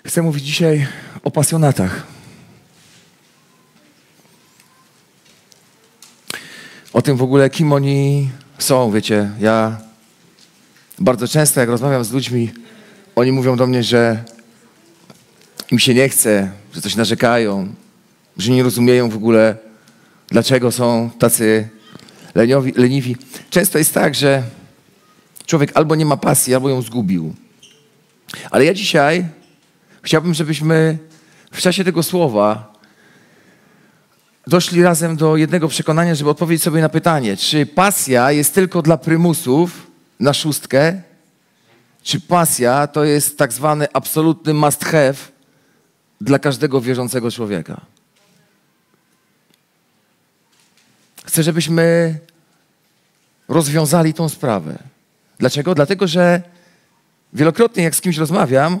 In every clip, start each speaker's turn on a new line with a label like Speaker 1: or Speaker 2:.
Speaker 1: Chcę mówić dzisiaj o pasjonatach. O tym w ogóle, kim oni są, wiecie. Ja bardzo często, jak rozmawiam z ludźmi, oni mówią do mnie, że im się nie chce, że coś narzekają, że nie rozumieją w ogóle, dlaczego są tacy leniwi. Często jest tak, że człowiek albo nie ma pasji, albo ją zgubił. Ale ja dzisiaj chciałbym, żebyśmy w czasie tego słowa doszli razem do jednego przekonania, żeby odpowiedzieć sobie na pytanie, czy pasja jest tylko dla prymusów na szóstkę, czy pasja to jest tak zwany absolutny must have dla każdego wierzącego człowieka. Chcę, żebyśmy rozwiązali tą sprawę. Dlaczego? Dlatego, że wielokrotnie jak z kimś rozmawiam,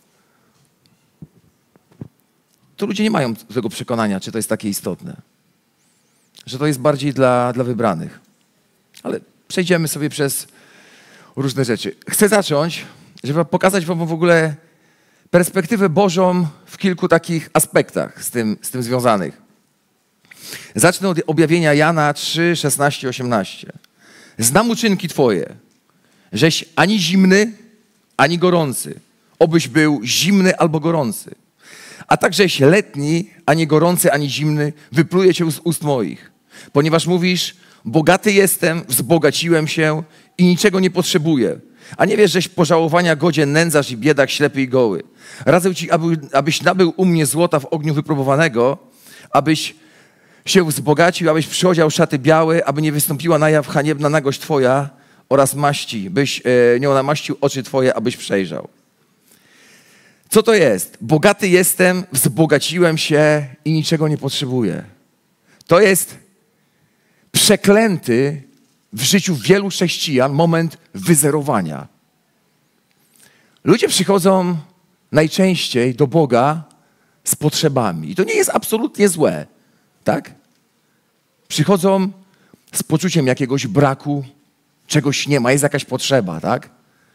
Speaker 1: to ludzie nie mają tego przekonania, czy to jest takie istotne. Że to jest bardziej dla wybranych. Ale przejdziemy sobie przez różne rzeczy. Chcę zacząć, żeby pokazać wam w ogóle perspektywę Bożą w kilku takich aspektach z tym związanych. Zacznę od objawienia Jana 3, 16, 18. Znam uczynki Twoje, żeś ani zimny, ani gorący. Obyś był zimny albo gorący. A takżeś letni, ani gorący, ani zimny, wypluję cię z ust moich. Ponieważ mówisz, bogaty jestem, wzbogaciłem się i niczego nie potrzebuję. A nie wiesz, żeś pożałowania godzien nędzarz i biedak, ślepy i goły. Radzę ci, abyś nabył u mnie złota w ogniu wypróbowanego, abyś się wzbogacił, abyś przyodział szaty białe, aby nie wystąpiła na jaw haniebna nagość twoja oraz maści, byś nią namaścił oczy twoje, abyś przejrzał. Co to jest? Bogaty jestem, wzbogaciłem się i niczego nie potrzebuję. To jest przeklęty w życiu wielu chrześcijan moment wyzerowania. Ludzie przychodzą najczęściej do Boga z potrzebami. I to nie jest absolutnie złe, tak? Przychodzą z poczuciem jakiegoś braku, czegoś nie ma, jest jakaś potrzeba, tak?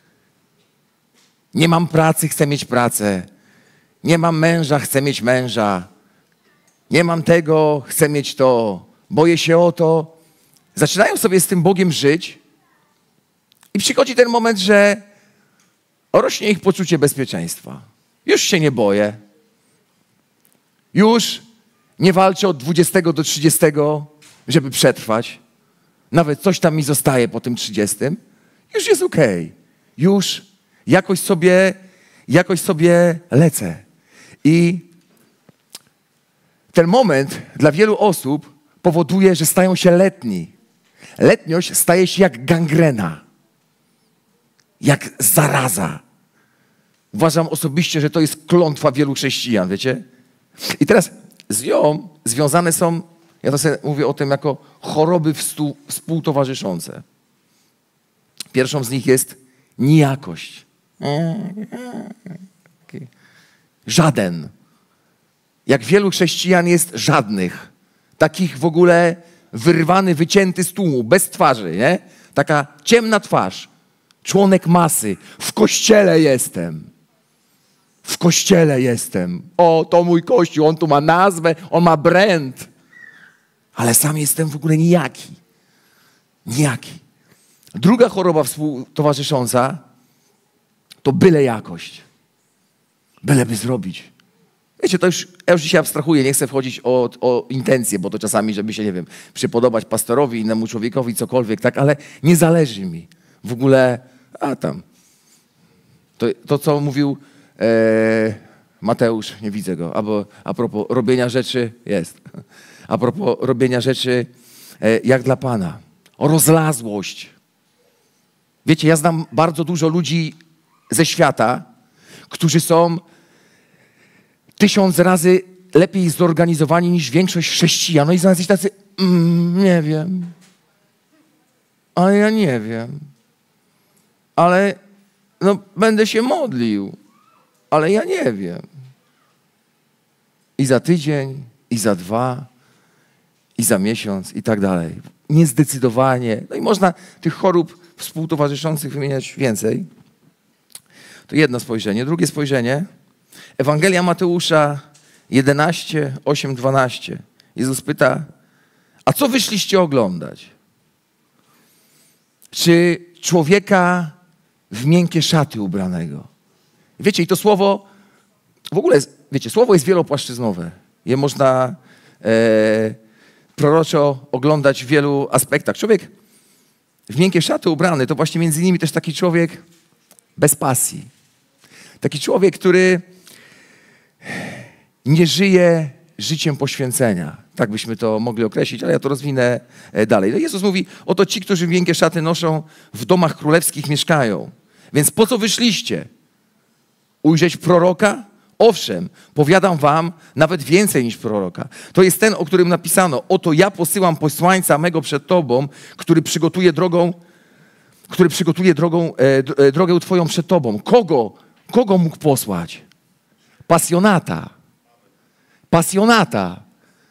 Speaker 1: Nie mam pracy, chcę mieć pracę. Nie mam męża, chcę mieć męża. Nie mam tego, chcę mieć to. Boję się o to. Zaczynają sobie z tym Bogiem żyć i przychodzi ten moment, że rośnie ich poczucie bezpieczeństwa. Już się nie boję. Już nie walczę od 20 do 30, żeby przetrwać. Nawet coś tam mi zostaje po tym 30. Już jest okej. Już jakoś sobie lecę. I ten moment dla wielu osób powoduje, że stają się letni. Letniość staje się jak gangrena. Jak zaraza. Uważam osobiście, że to jest klątwa wielu chrześcijan, wiecie? I teraz z nią związane są, ja to sobie mówię o tym jako choroby współtowarzyszące. Pierwszą z nich jest nijakość. Żaden. Jak wielu chrześcijan jest żadnych. Takich w ogóle wyrwany, wycięty z tłumu, bez twarzy, nie? Taka ciemna twarz. Członek masy. W kościele jestem. W kościele jestem. O, to mój kościół, on tu ma nazwę, on ma brand. Ale sam jestem w ogóle nijaki. Nijaki. Druga choroba współtowarzysząca to byle jakość. Byleby zrobić. Wiecie, ja już dzisiaj abstrahuję, nie chcę wchodzić o intencje, bo to czasami, żeby się, nie wiem, przypodobać pastorowi, innemu człowiekowi, cokolwiek, tak, ale nie zależy mi w ogóle, to co mówił Mateusz, nie widzę go, albo a propos robienia rzeczy, jest, a propos robienia rzeczy jak dla Pana, o rozlazłość. Wiecie, ja znam bardzo dużo ludzi ze świata, którzy są 1000 razy lepiej zorganizowani niż większość chrześcijan. No i są jacyś tacy, nie wiem. Ale ja nie wiem. Ale no, będę się modlił. Ale ja nie wiem. I za tydzień, i za 2, i za miesiąc, i tak dalej. Niezdecydowanie. No i można tych chorób współtowarzyszących wymieniać więcej. To jedno spojrzenie. Drugie spojrzenie Ewangelia Mateusza 11, 8, 12. Jezus pyta, a co wyszliście oglądać? Czy człowieka w miękkie szaty ubranego? Wiecie, i to słowo, w ogóle, wiecie, słowo jest wielopłaszczyznowe. Je można proroczo oglądać w wielu aspektach. Człowiek w miękkie szaty ubrany to właśnie między innymi też taki człowiek bez pasji. Taki człowiek, który nie żyje życiem poświęcenia. Tak byśmy to mogli określić, ale ja to rozwinę dalej. No Jezus mówi, oto ci, którzy miękkie szaty noszą, w domach królewskich mieszkają. Więc po co wyszliście? Ujrzeć proroka? Owszem, powiadam wam, nawet więcej niż proroka. To jest ten, o którym napisano, oto ja posyłam posłańca mego przed tobą, który przygotuje drogę twoją przed tobą. Kogo mógł posłać? Pasjonata. Pasjonata.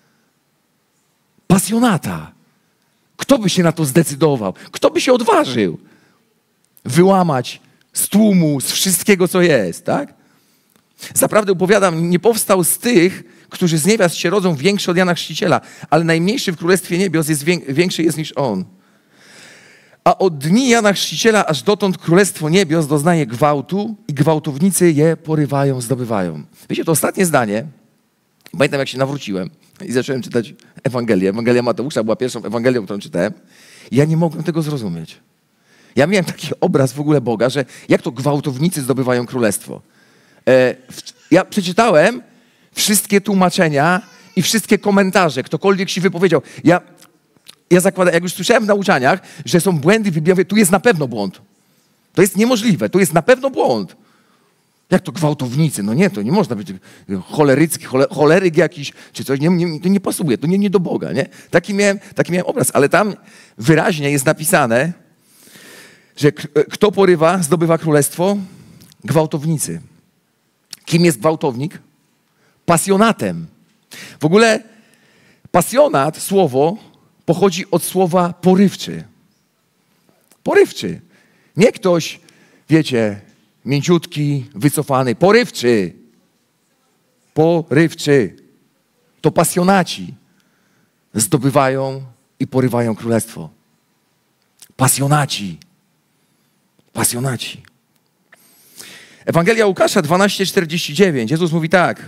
Speaker 1: Pasjonata. Kto by się na to zdecydował? Kto by się odważył wyłamać z tłumu, z wszystkiego, co jest, tak? Zaprawdę opowiadam, nie powstał z tych, którzy z niewiast się rodzą, większy od Jana Chrzciciela, ale najmniejszy w Królestwie Niebios jest większy jest niż on. A od dni Jana Chrzciciela aż dotąd Królestwo Niebios doznaje gwałtu i gwałtownicy je porywają, zdobywają. Wiecie, to ostatnie zdanie, pamiętam jak się nawróciłem i zacząłem czytać Ewangelię. Ewangelia Mateusza była pierwszą Ewangelią, którą czytałem. I ja nie mogłem tego zrozumieć. Ja miałem taki obraz w ogóle Boga, że jak to gwałtownicy zdobywają królestwo. Ja przeczytałem wszystkie tłumaczenia i wszystkie komentarze, ktokolwiek się wypowiedział. Ja zakładam, jak już słyszałem w nauczaniach, że są błędy w Biblii, ja mówię, tu jest na pewno błąd. To jest niemożliwe, to jest na pewno błąd. Jak to gwałtownicy? No nie, to nie można być choleryk jakiś, czy coś, to nie pasuje, to nie do Boga, nie? Taki miałem obraz, ale tam wyraźnie jest napisane, że kto porywa, zdobywa królestwo? Gwałtownicy. Kim jest gwałtownik? Pasjonatem. W ogóle pasjonat, słowo, pochodzi od słowa porywczy. Porywczy. Nie ktoś, wiecie, mięciutki, wycofany. Porywczy. Porywczy. To pasjonaci zdobywają i porywają królestwo. Pasjonaci. Pasjonaci. Ewangelia Łukasza 12:49. Jezus mówi tak.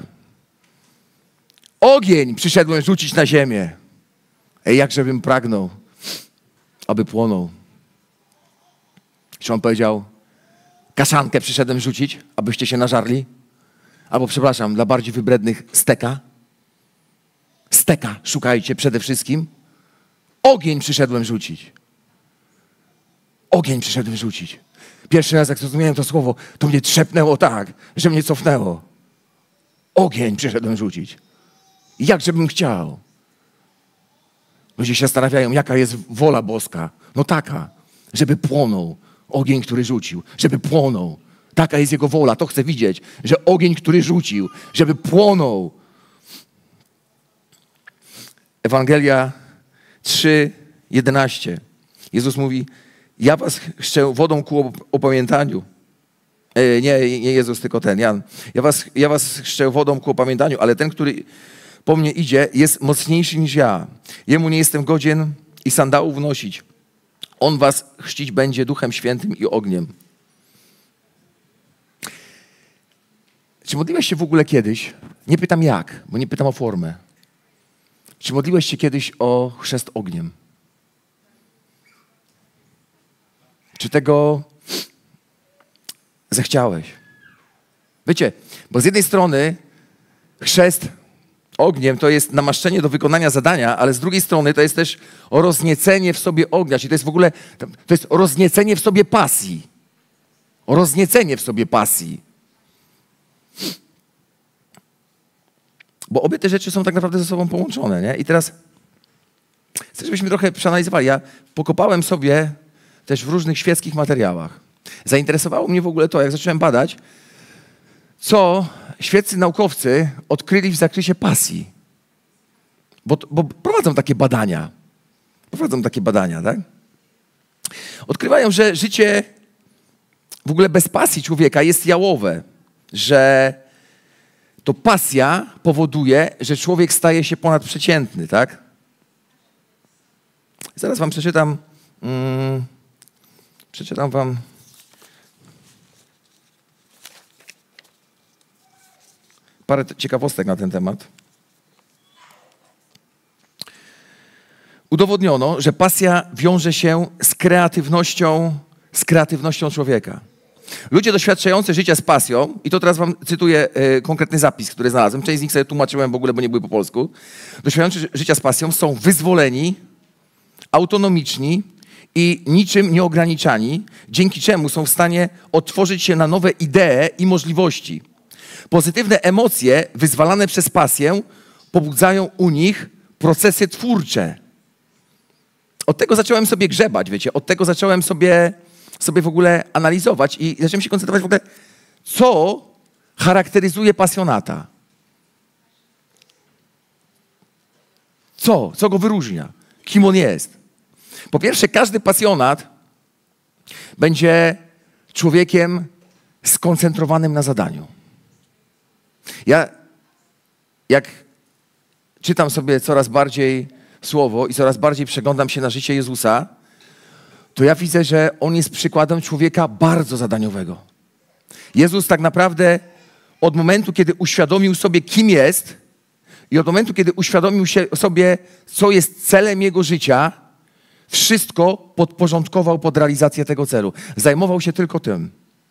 Speaker 1: Ogień przyszedłem rzucić na ziemię. Jakżebym pragnął, aby płonął. Czy on powiedział, kaszankę przyszedłem rzucić, abyście się nażarli? Albo, przepraszam, dla bardziej wybrednych, steka. Steka szukajcie przede wszystkim. Ogień przyszedłem rzucić. Ogień przyszedłem rzucić. Pierwszy raz, jak zrozumiałem to słowo, to mnie trzepnęło tak, że mnie cofnęło. Ogień przyszedłem rzucić. Jakżebym chciał. Ludzie się zastanawiają, jaka jest wola boska. No taka, żeby płonął ogień, który rzucił. Żeby płonął. Taka jest jego wola. To chcę widzieć, że ogień, który rzucił, żeby płonął. Ewangelia 3:11. Jezus mówi, ja was chrzczę wodą ku opamiętaniu. Nie Jezus, tylko ten, Jan. Ja was chrzczę wodą ku opamiętaniu, ale ten, który po mnie idzie, jest mocniejszy niż ja. Jemu nie jestem godzien i sandałów nosić. On was chrzcić będzie Duchem Świętym i ogniem. Czy modliłeś się w ogóle kiedyś? Nie pytam jak, bo nie pytam o formę. Czy modliłeś się kiedyś o chrzest ogniem? Czy tego zechciałeś? Wiecie, bo z jednej strony chrzest ogniem to jest namaszczenie do wykonania zadania, ale z drugiej strony to jest też rozniecenie w sobie ognia. Czyli to jest w ogóle, to jest rozniecenie w sobie pasji. Rozniecenie w sobie pasji. Bo obie te rzeczy są tak naprawdę ze sobą połączone, nie? I teraz chcę, żebyśmy trochę przeanalizowali. Ja pokopałem sobie też w różnych świeckich materiałach. Zainteresowało mnie w ogóle to, jak zacząłem badać, co świeccy naukowcy odkryli w zakresie pasji. Bo prowadzą takie badania. Tak? Odkrywają, że życie w ogóle bez pasji człowieka jest jałowe. Że to pasja powoduje, że człowiek staje się ponadprzeciętny, tak? Zaraz wam przeczytam. Przeczytam wam. Parę ciekawostek na ten temat. Udowodniono, że pasja wiąże się z kreatywnością człowieka. Ludzie doświadczający życia z pasją, i to teraz wam cytuję konkretny zapis, który znalazłem, część z nich sobie tłumaczyłem w ogóle, bo nie były po polsku. Doświadczający życia z pasją są wyzwoleni, autonomiczni i niczym nieograniczani, dzięki czemu są w stanie otworzyć się na nowe idee i możliwości. Pozytywne emocje wyzwalane przez pasję pobudzają u nich procesy twórcze. Od tego zacząłem sobie grzebać, wiecie, od tego zacząłem sobie w ogóle analizować i zacząłem się koncentrować w ogóle, co charakteryzuje pasjonata. Co go wyróżnia? Kim on jest? Po pierwsze, każdy pasjonat będzie człowiekiem skoncentrowanym na zadaniu. Ja, jak czytam sobie coraz bardziej Słowo i coraz bardziej przeglądam się na życie Jezusa, to ja widzę, że On jest przykładem człowieka bardzo zadaniowego. Jezus tak naprawdę od momentu, kiedy uświadomił sobie, kim jest i od momentu, kiedy uświadomił sobie, co jest celem Jego życia, wszystko podporządkował pod realizację tego celu. Zajmował się tylko tym.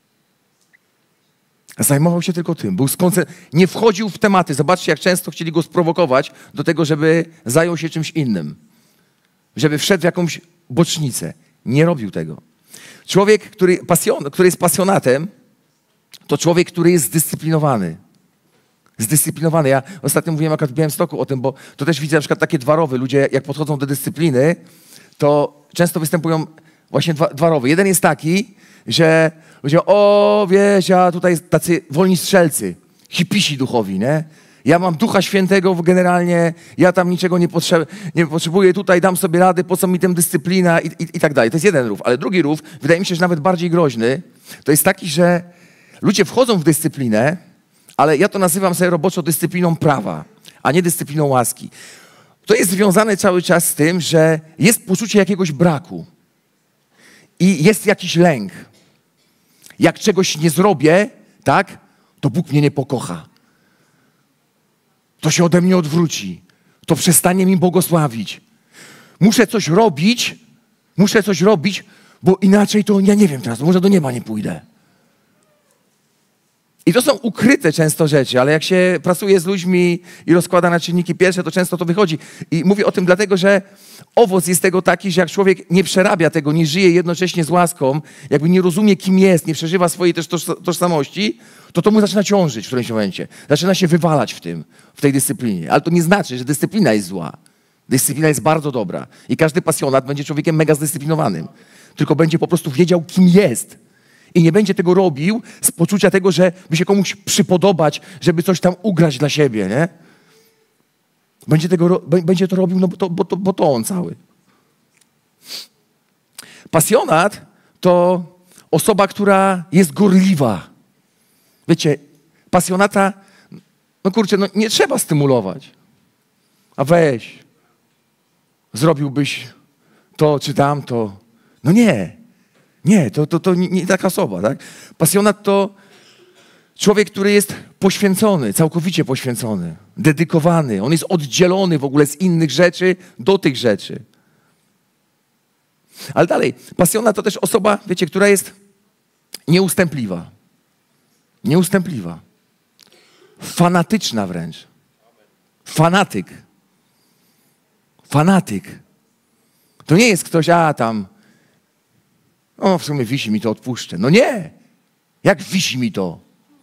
Speaker 1: Nie wchodził w tematy. Zobaczcie, jak często chcieli Go sprowokować do tego, żeby zajął się czymś innym. Żeby wszedł w jakąś bocznicę. Nie robił tego. Człowiek, który jest pasjonatem, to człowiek, który jest zdyscyplinowany. Ja ostatnio mówiłem akurat w Białymstoku o tym, bo to też widzę na przykład takie dwa rowy. Ludzie, jak podchodzą do dyscypliny, to często występują właśnie dwa rowy. Jeden jest taki, że ludzie, wiesz, ja tutaj tacy wolni strzelcy, hipisi duchowi, nie? Ja mam Ducha Świętego generalnie, ja tam niczego nie potrzebuję, tutaj dam sobie radę, po co mi tę dyscyplina i tak dalej. To jest jeden rów. Ale drugi rów, wydaje mi się, że nawet bardziej groźny, to jest taki, że ludzie wchodzą w dyscyplinę, ale ja to nazywam sobie roboczo dyscypliną prawa, a nie dyscypliną łaski. To jest związane cały czas z tym, że jest poczucie jakiegoś braku i jest jakiś lęk. Jak czegoś nie zrobię, tak, to Bóg mnie nie pokocha. To się ode mnie odwróci. To przestanie mi błogosławić. Muszę coś robić, bo inaczej to ja nie wiem teraz, może do nieba nie pójdę. I to są ukryte często rzeczy, ale jak się pracuje z ludźmi i rozkłada na czynniki pierwsze, to często to wychodzi. I mówię o tym dlatego, że owoc jest tego taki, że jak człowiek nie przerabia tego, nie żyje jednocześnie z łaską, jakby nie rozumie, kim jest, nie przeżywa swojej też tożsamości, to mu zaczyna ciążyć w którymś momencie. Zaczyna się wywalać w tej dyscyplinie. Ale to nie znaczy, że dyscyplina jest zła. Dyscyplina jest bardzo dobra. I każdy pasjonat będzie człowiekiem mega zdyscyplinowanym. Tylko będzie po prostu wiedział, kim jest. I nie będzie tego robił z poczucia tego, że by się komuś przypodobać, żeby coś tam ugrać dla siebie, nie? Będzie to robił, no bo to on cały. Pasjonat to osoba, która jest gorliwa. Wiecie, pasjonata, nie trzeba stymulować. A weź, zrobiłbyś to czy tamto. No nie. Nie, to nie taka osoba, tak? Pasjonat to człowiek, który jest poświęcony, całkowicie poświęcony, dedykowany. On jest oddzielony w ogóle z innych rzeczy do tych rzeczy. Ale dalej, pasjonat to też osoba, wiecie, która jest nieustępliwa. Nieustępliwa. Fanatyczna wręcz. Fanatyk. To nie jest ktoś, w sumie wisi mi to, odpuszczę. No nie! Jak wisi mi to?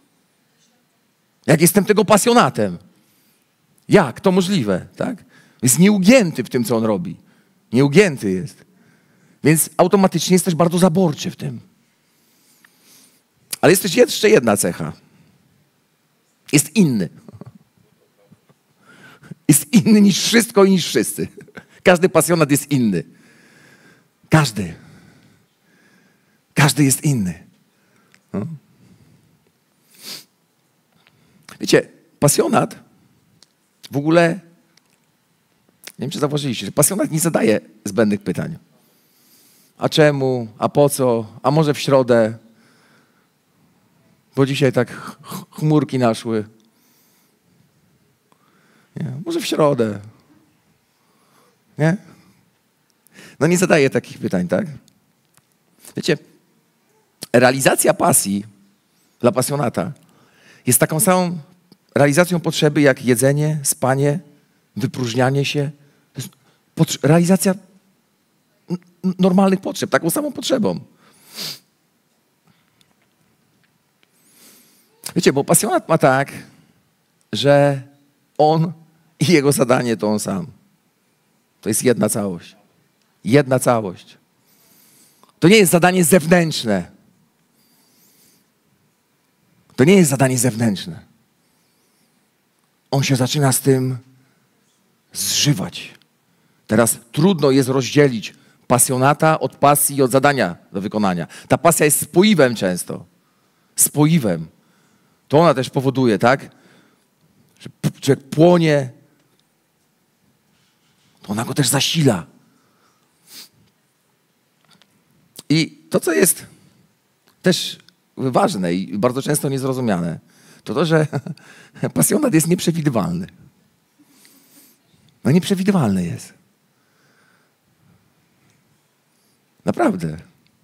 Speaker 1: Jak jestem tego pasjonatem? Jak to możliwe, tak? Jest nieugięty w tym, co on robi. Nieugięty jest. Więc automatycznie jest też bardzo zaborczy w tym. Ale jest też jeszcze jedna cecha. Jest inny. Jest inny niż wszystko i niż wszyscy. Każdy pasjonat jest inny. Każdy jest inny. No. Wiecie, Pasjonat w ogóle, nie wiem, czy zauważyliście, że pasjonat nie zadaje zbędnych pytań. A czemu? A po co? A może w środę? Bo dzisiaj tak chmurki naszły. Nie? Może w środę. Nie? No nie zadaje takich pytań, tak? Wiecie, realizacja pasji dla pasjonata jest taką samą realizacją potrzeby jak jedzenie, spanie, wypróżnianie się. To jest realizacja normalnych potrzeb, taką samą potrzebą. Wiecie, bo pasjonat ma tak, że on i jego zadanie to on sam. To jest jedna całość. Jedna całość. To nie jest zadanie zewnętrzne. To nie jest zadanie zewnętrzne. On się zaczyna z tym zżywać. Teraz trudno jest rozdzielić pasjonata od pasji i od zadania do wykonania. Ta pasja jest spoiwem często. Spoiwem. To ona też powoduje, tak? Że człowiek płonie. To ona go też zasila. I to, co jest też ważne i bardzo często niezrozumiane, to to, że pasjonat jest nieprzewidywalny. No nieprzewidywalny jest. Naprawdę.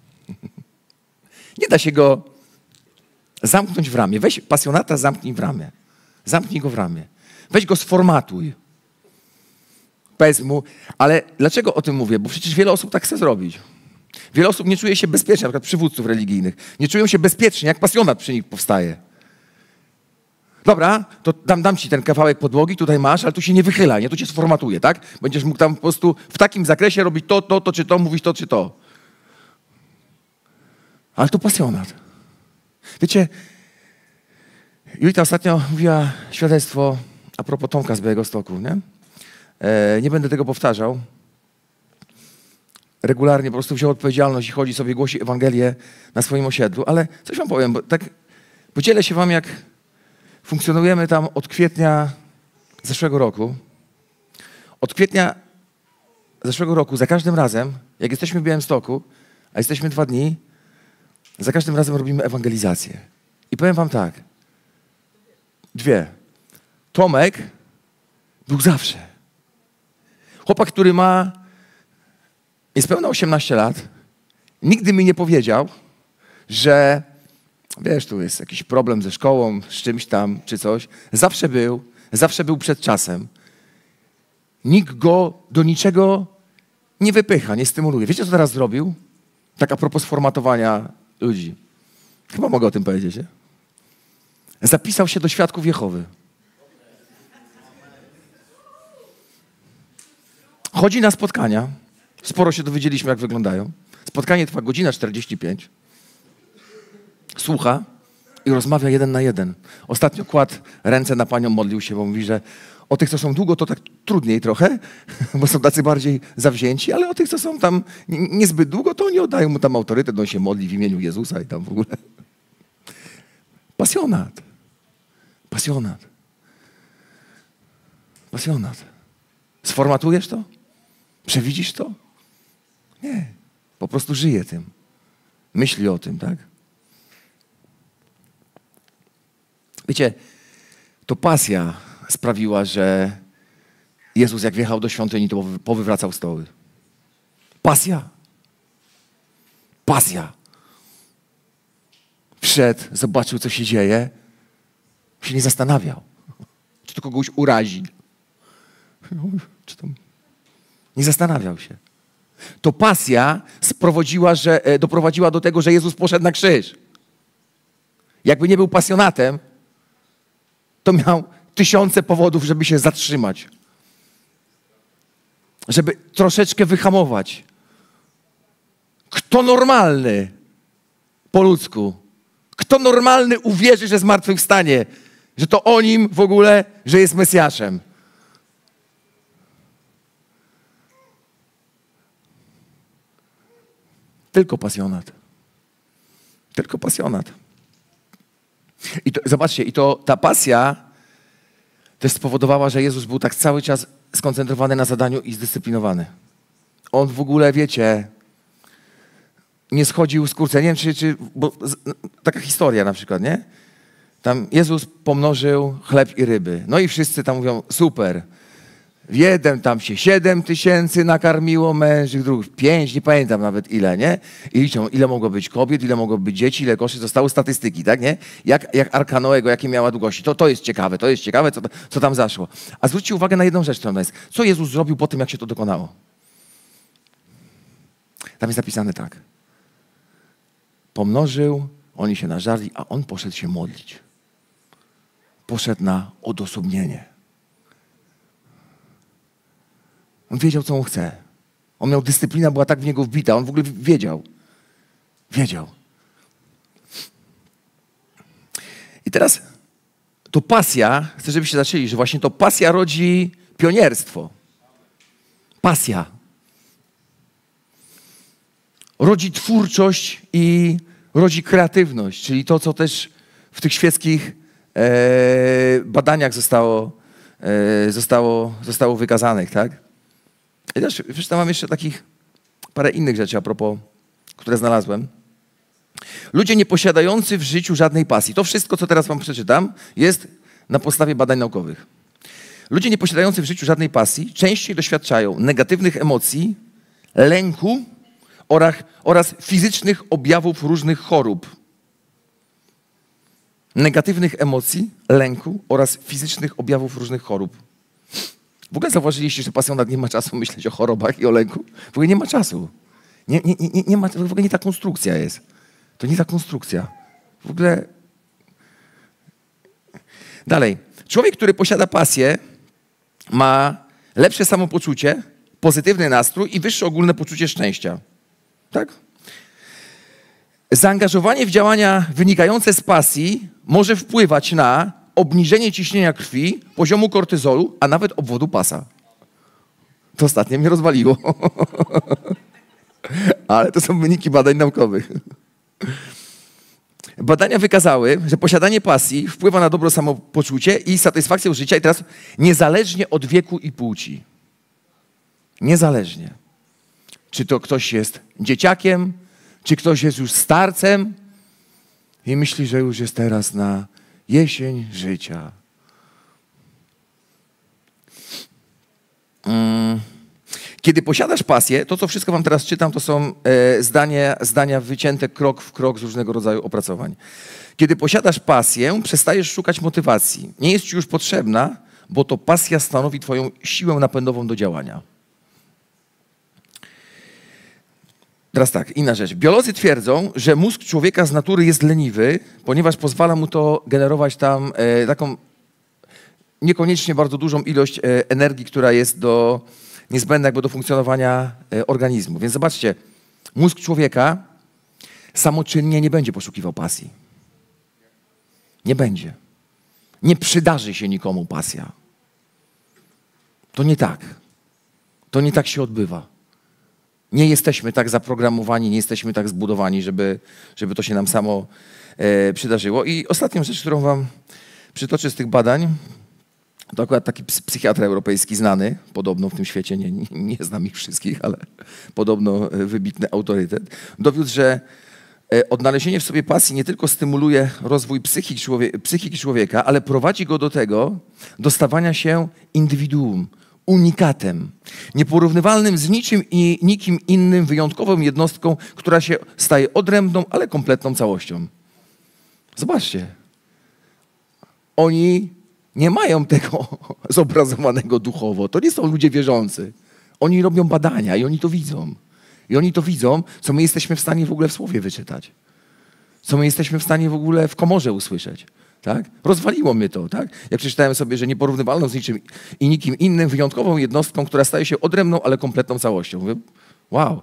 Speaker 1: Nie da się go zamknąć w ramię. Weź pasjonata, zamknij w ramię. Zamknij go w ramię. Weź go sformatuj. Powiedz mu, ale dlaczego o tym mówię? Bo przecież wiele osób tak chce zrobić. Wiele osób nie czuje się bezpiecznie, na przykład przywódców religijnych. Nie czują się bezpiecznie, jak pasjonat przy nich powstaje. Dobra, to dam ci ten kawałek podłogi, tutaj masz, ale tu się nie wychyla, nie? Tu cię sformatuje, tak? Będziesz mógł tam po prostu w takim zakresie robić to czy to, mówić to czy to. Ale to pasjonat. Wiecie, Julita ostatnio mówiła świadectwo a propos Tomka z Białegostoku, nie? Nie będę tego powtarzał. Regularnie po prostu wziął odpowiedzialność i chodzi sobie, głosi Ewangelię na swoim osiedlu, ale coś wam powiem, bo tak podzielę się wam, jak funkcjonujemy tam od kwietnia zeszłego roku. Od kwietnia zeszłego roku, za każdym razem, jak jesteśmy w Białymstoku, a jesteśmy 2 dni, za każdym razem robimy ewangelizację. I powiem wam tak, 2. Tomek był zawsze. Chłopak, który ma niespełna 18 lat, nigdy mi nie powiedział, że wiesz, tu jest jakiś problem ze szkołą, z czymś tam, czy coś. Zawsze był przed czasem. Nikt go do niczego nie wypycha, nie stymuluje. Wiecie, co teraz zrobił? Tak a propos sformatowania ludzi. Chyba mogę o tym powiedzieć, nie? Zapisał się do Świadków Jehowy. Chodzi na spotkania. Sporo się dowiedzieliśmy, jak wyglądają. Spotkanie trwa 1:45. Słucha i rozmawia 1 na 1. Ostatnio kładł ręce na panią, modlił się, bo mówi, że o tych, co są długo, to tak trudniej trochę, bo są tacy bardziej zawzięci, ale o tych, co są tam niezbyt długo, to oni oddają mu tam autorytet, on się modli w imieniu Jezusa i tam w ogóle. Pasjonat. Pasjonat. Pasjonat. Sformatujesz to? Przewidzisz to? Nie. Po prostu żyje tym. Myśli o tym, tak? Wiecie, to pasja sprawiła, że Jezus jak wjechał do świątyni, to powywracał stoły. Pasja. Pasja. Wszedł, zobaczył, co się dzieje. Się nie zastanawiał, czy to kogoś urazi. Czy to... Nie zastanawiał się. To pasja doprowadziła do tego, że Jezus poszedł na krzyż. Jakby nie był pasjonatem, to miał 1000 powodów, żeby się zatrzymać. Żeby troszeczkę wyhamować. Kto normalny po ludzku, kto normalny uwierzy, że zmartwychwstanie, że to o nim w ogóle, że jest Mesjaszem? Tylko pasjonat. Tylko pasjonat. I to, zobaczcie, ta pasja też spowodowała, że Jezus był tak cały czas skoncentrowany na zadaniu i zdyscyplinowany. On w ogóle, wiecie, nie schodził z kurce. Nie wiem, bo taka historia na przykład, nie? Tam Jezus pomnożył chleb i ryby. No i wszyscy tam mówią, super. W jeden tam się 7 000 nakarmiło mężów, drugich 5, nie pamiętam nawet ile, nie? I liczą, ile mogło być kobiet, ile mogło być dzieci, ile koszy. Zostały statystyki, tak, nie? Jak Arka Noego, jakie miała długości. To jest ciekawe, co tam zaszło. A zwróćcie uwagę na jedną rzecz, która jest. Co Jezus zrobił po tym, jak się to dokonało? Tam jest napisane tak. Pomnożył, oni się nażarli, a on poszedł się modlić. Poszedł na odosobnienie. On wiedział, co on chce. On miał dyscyplina, była tak w niego wbita. On w ogóle wiedział. Wiedział. I teraz to pasja, chcę, żebyście zaczęli, że właśnie to pasja rodzi pionierstwo. Pasja. Rodzi twórczość i rodzi kreatywność, czyli to, co też w tych świeckich badaniach zostało wykazanych, tak? I też przeczytałem jeszcze takich parę innych rzeczy a propos, które znalazłem. Ludzie nieposiadający w życiu żadnej pasji. To wszystko, co teraz wam przeczytam, jest na podstawie badań naukowych. Ludzie nieposiadający w życiu żadnej pasji częściej doświadczają negatywnych emocji, lęku oraz fizycznych objawów różnych chorób. Negatywnych emocji, lęku oraz fizycznych objawów różnych chorób. W ogóle zauważyliście, że pasjonat nie ma czasu myśleć o chorobach i o lęku? W ogóle nie ma czasu. Nie ma, w ogóle nie ta konstrukcja jest. To nie ta konstrukcja. W ogóle... Dalej. Człowiek, który posiada pasję, ma lepsze samopoczucie, pozytywny nastrój i wyższe ogólne poczucie szczęścia. Tak? Zaangażowanie w działania wynikające z pasji może wpływać na obniżenie ciśnienia krwi, poziomu kortyzolu, a nawet obwodu pasa. To ostatnie mnie rozwaliło. Ale to są wyniki badań naukowych. Badania wykazały, że posiadanie pasji wpływa na dobre samopoczucie i satysfakcję życia i teraz niezależnie od wieku i płci. Niezależnie. Czy to ktoś jest dzieciakiem, czy ktoś jest już starcem i myśli, że już jest teraz na jesień życia. Kiedy posiadasz pasję, to co wszystko wam teraz czytam, to są zdania wycięte krok w krok z różnego rodzaju opracowań. Kiedy posiadasz pasję, przestajesz szukać motywacji. Nie jest ci już potrzebna, bo to pasja stanowi twoją siłę napędową do działania. Teraz tak, inna rzecz. Biolodzy twierdzą, że mózg człowieka z natury jest leniwy, ponieważ pozwala mu to generować tam taką niekoniecznie bardzo dużą ilość energii, która jest niezbędna jakby do funkcjonowania organizmu. Więc zobaczcie, mózg człowieka samoczynnie nie będzie poszukiwał pasji. Nie będzie. Nie przydarzy się nikomu pasja. To nie tak. To nie tak się odbywa. Nie jesteśmy tak zaprogramowani, nie jesteśmy tak zbudowani, żeby to się nam samo przydarzyło. I ostatnią rzecz, którą wam przytoczę z tych badań, to akurat taki psychiatra europejski znany, podobno w tym świecie, nie znam ich wszystkich, ale podobno wybitny autorytet, dowiódł, że odnalezienie w sobie pasji nie tylko stymuluje rozwój psychiki człowieka, ale prowadzi go do stawania się indywiduum, unikatem, nieporównywalnym z niczym i nikim innym, wyjątkową jednostką, która się staje odrębną, ale kompletną całością. Zobaczcie. Oni nie mają tego zobrazowanego duchowo. To nie są ludzie wierzący. Oni robią badania i oni to widzą. I oni to widzą, co my jesteśmy w stanie w ogóle w słowie wyczytać. Co my jesteśmy w stanie w ogóle w komorze usłyszeć. Tak? Rozwaliło mnie to, tak? Jak przeczytałem sobie, że nieporównywalną z niczym i nikim innym, wyjątkową jednostką, która staje się odrębną, ale kompletną całością. Mówię, wow.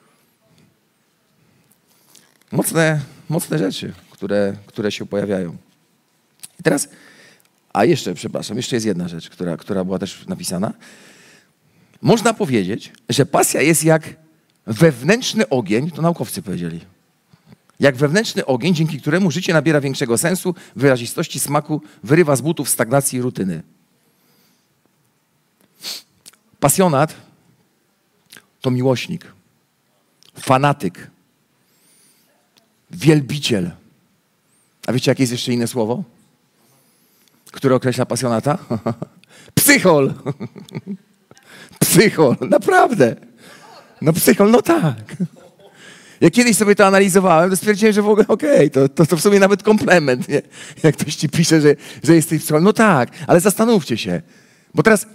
Speaker 1: Mocne rzeczy, które się pojawiają. I teraz, jeszcze jest jedna rzecz, która była też napisana. Można powiedzieć, że pasja jest jak wewnętrzny ogień, to naukowcy powiedzieli. Jak wewnętrzny ogień, dzięki któremu życie nabiera większego sensu, wyrazistości, smaku, wyrywa z butów stagnacji i rutyny. Pasjonat to miłośnik, fanatyk, wielbiciel. A wiecie, jakie jest jeszcze inne słowo, które określa pasjonata? Psychol. Psychol, naprawdę. No psychol, no tak. Jak kiedyś sobie to analizowałem, to stwierdziłem, że w ogóle okej, to w sumie nawet komplement, nie? Jak ktoś ci pisze, że jesteś psychol. No tak, ale zastanówcie się. Bo teraz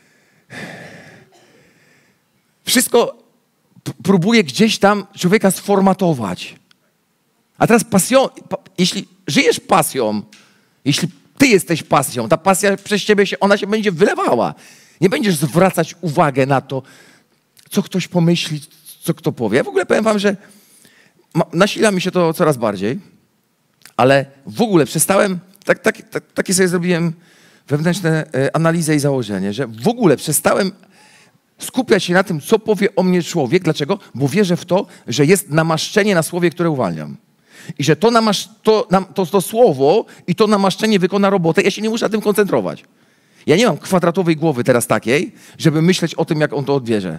Speaker 1: wszystko próbuje gdzieś tam człowieka sformatować. A teraz jeśli żyjesz pasją, jeśli ty jesteś pasją, ta pasja przez ciebie ona się będzie wylewała. Nie będziesz zwracać uwagę na to, co ktoś pomyśli, co kto powie. Ja w ogóle powiem wam, że nasila mi się to coraz bardziej, ale w ogóle przestałem, takie sobie zrobiłem wewnętrzne analizę i założenie, że w ogóle przestałem skupiać się na tym, co powie o mnie człowiek. Dlaczego? Bo wierzę w to, że jest namaszczenie na słowie, które uwalniam. I że to słowo i to namaszczenie wykona robotę. Ja się nie muszę na tym koncentrować. Ja nie mam kwadratowej głowy teraz takiej, żeby myśleć o tym, jak on to odbierze.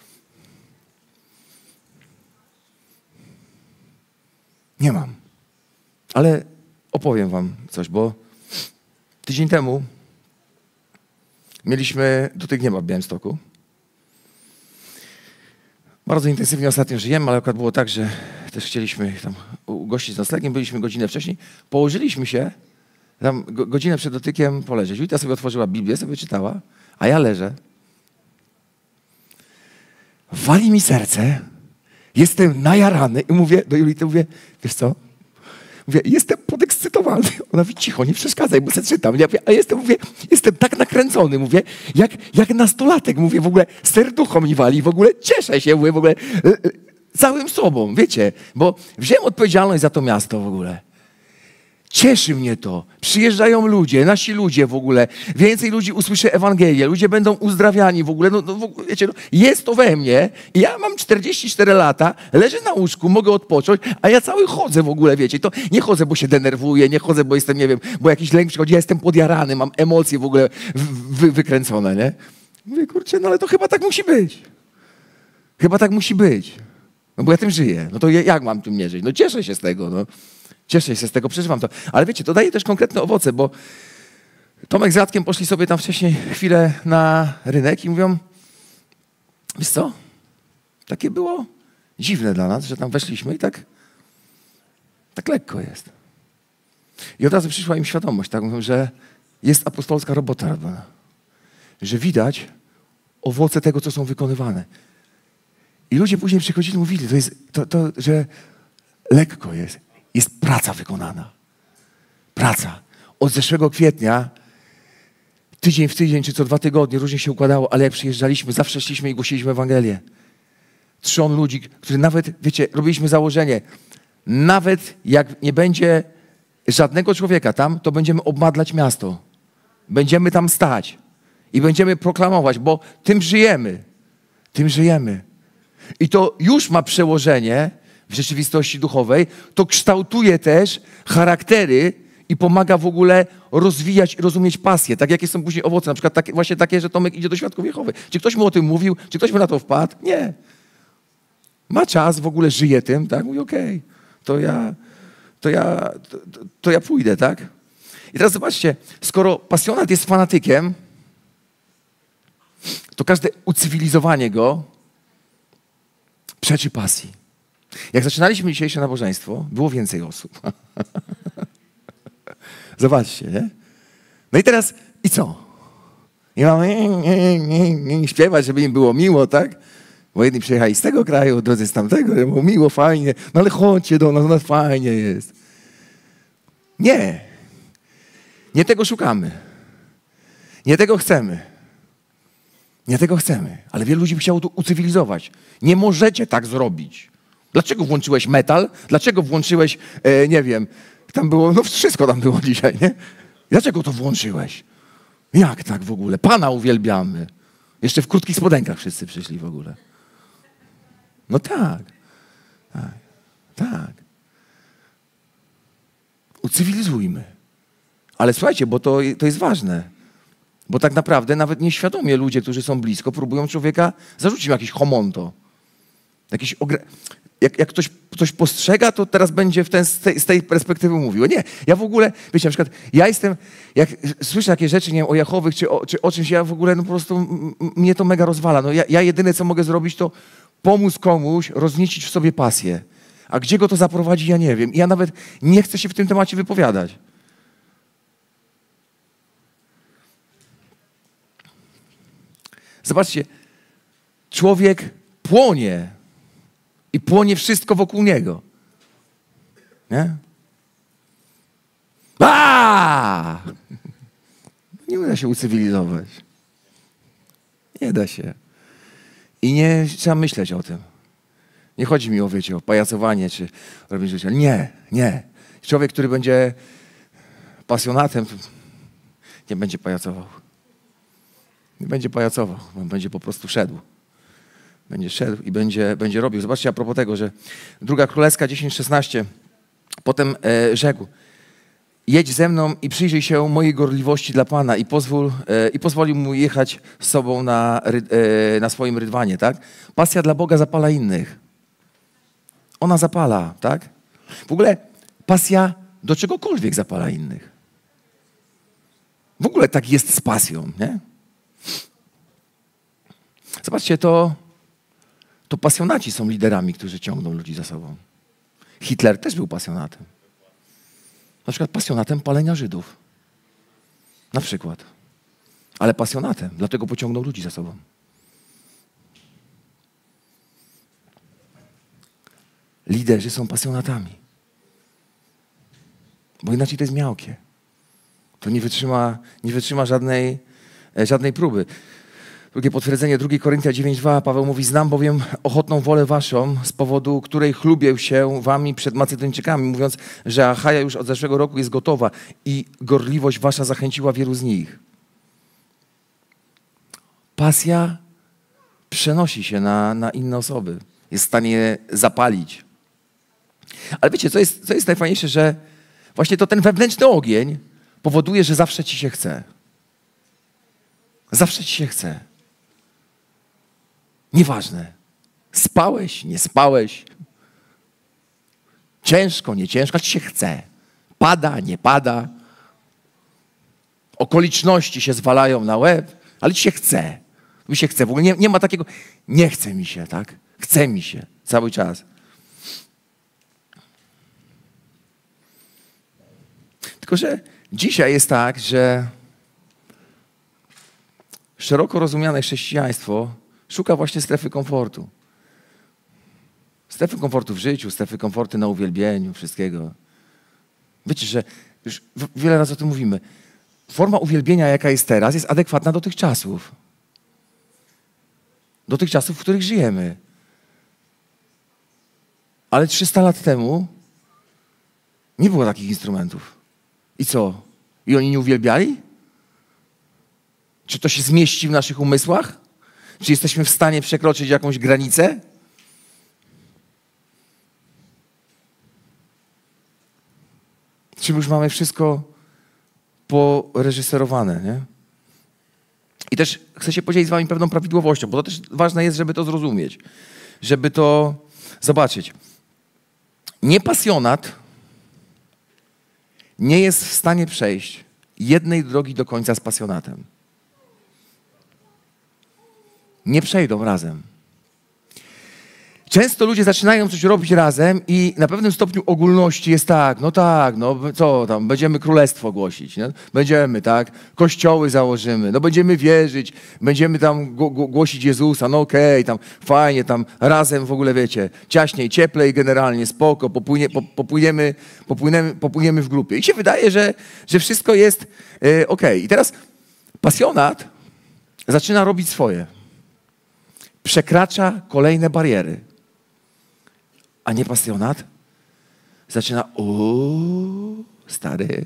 Speaker 1: Nie mam. Ale opowiem wam coś, bo tydzień temu mieliśmy dotyk nieba w Białymstoku. Bardzo intensywnie ostatnio żyjemy, ale akurat było tak, że też chcieliśmy ich tam ugościć z noclegiem. Byliśmy godzinę wcześniej. Położyliśmy się tam godzinę przed dotykiem poleżeć. Julita sobie otworzyła Biblię, sobie czytała, a ja leżę. Wali mi serce. Jestem najarany i mówię do Julity, wiesz co? Mówię, jestem podekscytowany. Ona mówi, cicho, nie przeszkadzaj, bo se czytam. Ja mówię, jestem tak nakręcony, mówię, jak nastolatek, mówię, w ogóle serducho mi wali, w ogóle cieszę się, mówię, w ogóle całym sobą, wiecie, bo wziąłem odpowiedzialność za to miasto w ogóle. Cieszy mnie to. Przyjeżdżają ludzie, nasi ludzie w ogóle. Więcej ludzi usłyszy Ewangelię. Ludzie będą uzdrawiani w ogóle. Wiecie, jest to we mnie. I ja mam 44 lata, leżę na łóżku, mogę odpocząć, a ja cały chodzę w ogóle, wiecie. To nie chodzę, bo się denerwuję, nie chodzę, bo jestem, nie wiem, bo jakiś lęk przychodzi. Ja jestem podjarany, mam emocje w ogóle wykręcone, nie? Mówię, kurczę, no ale to chyba tak musi być. Chyba tak musi być. No bo ja tym żyję. No to jak mam tym nie żyć? No cieszę się z tego, no. Cieszę się z tego, przeżywam to. Ale wiecie, to daje też konkretne owoce, bo Tomek z Radkiem poszli sobie tam wcześniej chwilę na rynek i mówią, wiesz co, takie było dziwne dla nas, że tam weszliśmy i tak lekko jest. I od razu przyszła im świadomość, tak, mówią, że jest apostolska robota robiona. Że widać owoce tego, co są wykonywane. I ludzie później przychodzili i mówili, że lekko jest. Jest praca wykonana. Praca. Od zeszłego kwietnia, tydzień w tydzień, czy co 2 tygodnie, różnie się układało, ale jak przyjeżdżaliśmy, zawsze szliśmy i głosiliśmy Ewangelię. Trzon ludzi, którzy nawet, wiecie, robiliśmy założenie, nawet jak nie będzie żadnego człowieka tam, to będziemy obmadlać miasto. Będziemy tam stać i będziemy proklamować, bo tym żyjemy. Tym żyjemy. I to już ma przełożenie w rzeczywistości duchowej, to kształtuje też charaktery i pomaga w ogóle rozwijać i rozumieć pasję. Tak jakie są później owoce, na przykład właśnie takie, że Tomek idzie do Świadków Jehowy. Czy ktoś mu o tym mówił? Czy ktoś by na to wpadł? Nie. Ma czas, w ogóle żyje tym, tak? Mówi, okej, to ja pójdę, tak? I teraz zobaczcie, skoro pasjonat jest fanatykiem, to każde ucywilizowanie go przeczy pasji. Jak zaczynaliśmy dzisiejsze nabożeństwo, było więcej osób. Zobaczcie, nie? No i teraz, i co? I mamy nie śpiewać, żeby im było miło, tak? Bo jedni przyjechali z tego kraju, drudzy z tamtego, było miło, fajnie, no ale chodźcie do nas, no fajnie jest. Nie. Nie tego szukamy. Nie tego chcemy. Nie tego chcemy. Ale wielu ludzi by chciało to ucywilizować. Nie możecie tak zrobić. Dlaczego włączyłeś metal? Dlaczego włączyłeś, nie wiem, tam było, no wszystko tam było dzisiaj, nie? Dlaczego to włączyłeś? Jak tak w ogóle? Pana uwielbiamy. Jeszcze w krótkich spodenkach wszyscy przyszli w ogóle. No tak. Ucywilizujmy. Ale słuchajcie, bo to jest ważne. Bo tak naprawdę nawet nieświadomie ludzie, którzy są blisko, próbują człowieka zarzucić mu jakieś homonto. Jak ktoś postrzega, to teraz będzie z tej perspektywy mówił. Nie, ja w ogóle, wiecie, na przykład ja jestem, jak słyszę takie rzeczy, nie wiem, o Jahowych czy o czymś, ja w ogóle no po prostu mnie to mega rozwala. No ja jedyne, co mogę zrobić, to pomóc komuś rozniecić w sobie pasję. A gdzie go to zaprowadzi, ja nie wiem. I ja nawet nie chcę się w tym temacie wypowiadać. Zobaczcie, człowiek płonie i płonie wszystko wokół niego. Nie? Nie uda się ucywilizować. Nie da się. I nie trzeba myśleć o tym. Nie chodzi mi o, wiecie, o pajacowanie czy robienie życia. Nie. Człowiek, który będzie pasjonatem, nie będzie pajacował. Nie będzie pajacował. On będzie po prostu szedł. Będzie szedł i będzie robił. Zobaczcie a propos tego, że 2 Królewska 10:16 potem rzekł: jedź ze mną i przyjrzyj się mojej gorliwości dla Pana i pozwolił mu jechać z sobą na swoim rydwanie, tak? Pasja dla Boga zapala innych. Ona zapala, tak? W ogóle pasja do czegokolwiek zapala innych. W ogóle tak jest z pasją, nie? Zobaczcie, to pasjonaci są liderami, którzy ciągną ludzi za sobą. Hitler też był pasjonatem. Na przykład pasjonatem palenia Żydów. Na przykład. Ale pasjonatem, dlatego pociągnął ludzi za sobą. Liderzy są pasjonatami. Bo inaczej to jest miałkie. To nie wytrzyma żadnej próby. Drugie potwierdzenie, 2 Koryntia 9:2, Paweł mówi: znam bowiem ochotną wolę waszą, z powodu której chlubię się wami przed Macedończykami, mówiąc, że Achaja już od zeszłego roku jest gotowa i gorliwość wasza zachęciła wielu z nich. Pasja przenosi się na inne osoby. Jest w stanie zapalić. Ale wiecie, co jest najfajniejsze, że właśnie to ten wewnętrzny ogień powoduje, że zawsze ci się chce. Zawsze ci się chce. Nieważne. Spałeś, nie spałeś. Ciężko, nie ciężko, ci się chce. Pada, nie pada. Okoliczności się zwalają na łeb, ale ci się chce. Mi się chce. W ogóle nie ma takiego, nie chce mi się, tak? Chce mi się cały czas. Tylko że dzisiaj jest tak, że szeroko rozumiane chrześcijaństwo szuka właśnie strefy komfortu. Strefy komfortu w życiu, strefy komfortu na uwielbieniu, wszystkiego. Wiecie, że już wiele razy o tym mówimy. Forma uwielbienia, jaka jest teraz, jest adekwatna do tych czasów. Do tych czasów, w których żyjemy. Ale 300 lat temu nie było takich instrumentów. I co? I oni nie uwielbiali? Czy to się zmieści w naszych umysłach? Czy jesteśmy w stanie przekroczyć jakąś granicę? Czy już mamy wszystko poreżyserowane, nie? I też chcę się podzielić z wami pewną prawidłowością, bo to też ważne jest, żeby to zrozumieć. Żeby to zobaczyć. Niepasjonat nie jest w stanie przejść jednej drogi do końca z pasjonatem. Nie przejdą razem. Często ludzie zaczynają coś robić razem i na pewnym stopniu ogólności jest tak, no co tam, będziemy królestwo głosić, nie? Będziemy, tak, kościoły założymy, no będziemy wierzyć, będziemy tam głosić Jezusa, no okej, tam fajnie, tam razem w ogóle, wiecie, ciaśniej, cieplej generalnie, spoko, popłyniemy w grupie. I się wydaje, że wszystko jest okej. I teraz pasjonat zaczyna robić swoje. Przekracza kolejne bariery. A nie pasjonat zaczyna, stary,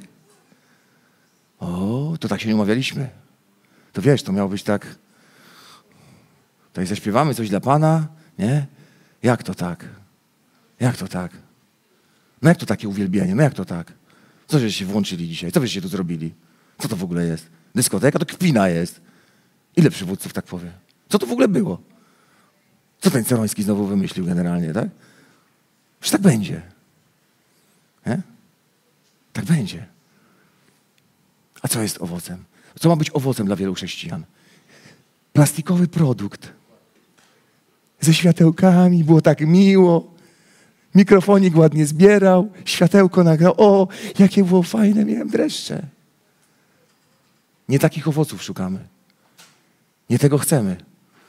Speaker 1: to tak się nie umawialiśmy. To wiesz, to miało być tak, tutaj zaśpiewamy coś dla Pana, nie? Jak to tak? Jak to tak? No jak to takie uwielbienie? No jak to tak? Co żeście się włączyli dzisiaj? Co wyście tu zrobili? Co to w ogóle jest? dyskoteka to kpina jest. Ile przywódców tak powie? Co to w ogóle było? Co ten Ceroński znowu wymyślił generalnie, tak? Że tak będzie. Nie? Tak będzie. A co jest owocem? Co ma być owocem dla wielu chrześcijan? Plastikowy produkt. Ze światełkami, było tak miło. Mikrofonik ładnie zbierał, światełko nagrał. O, jakie było fajne, miałem dreszcze. Nie takich owoców szukamy. Nie tego chcemy.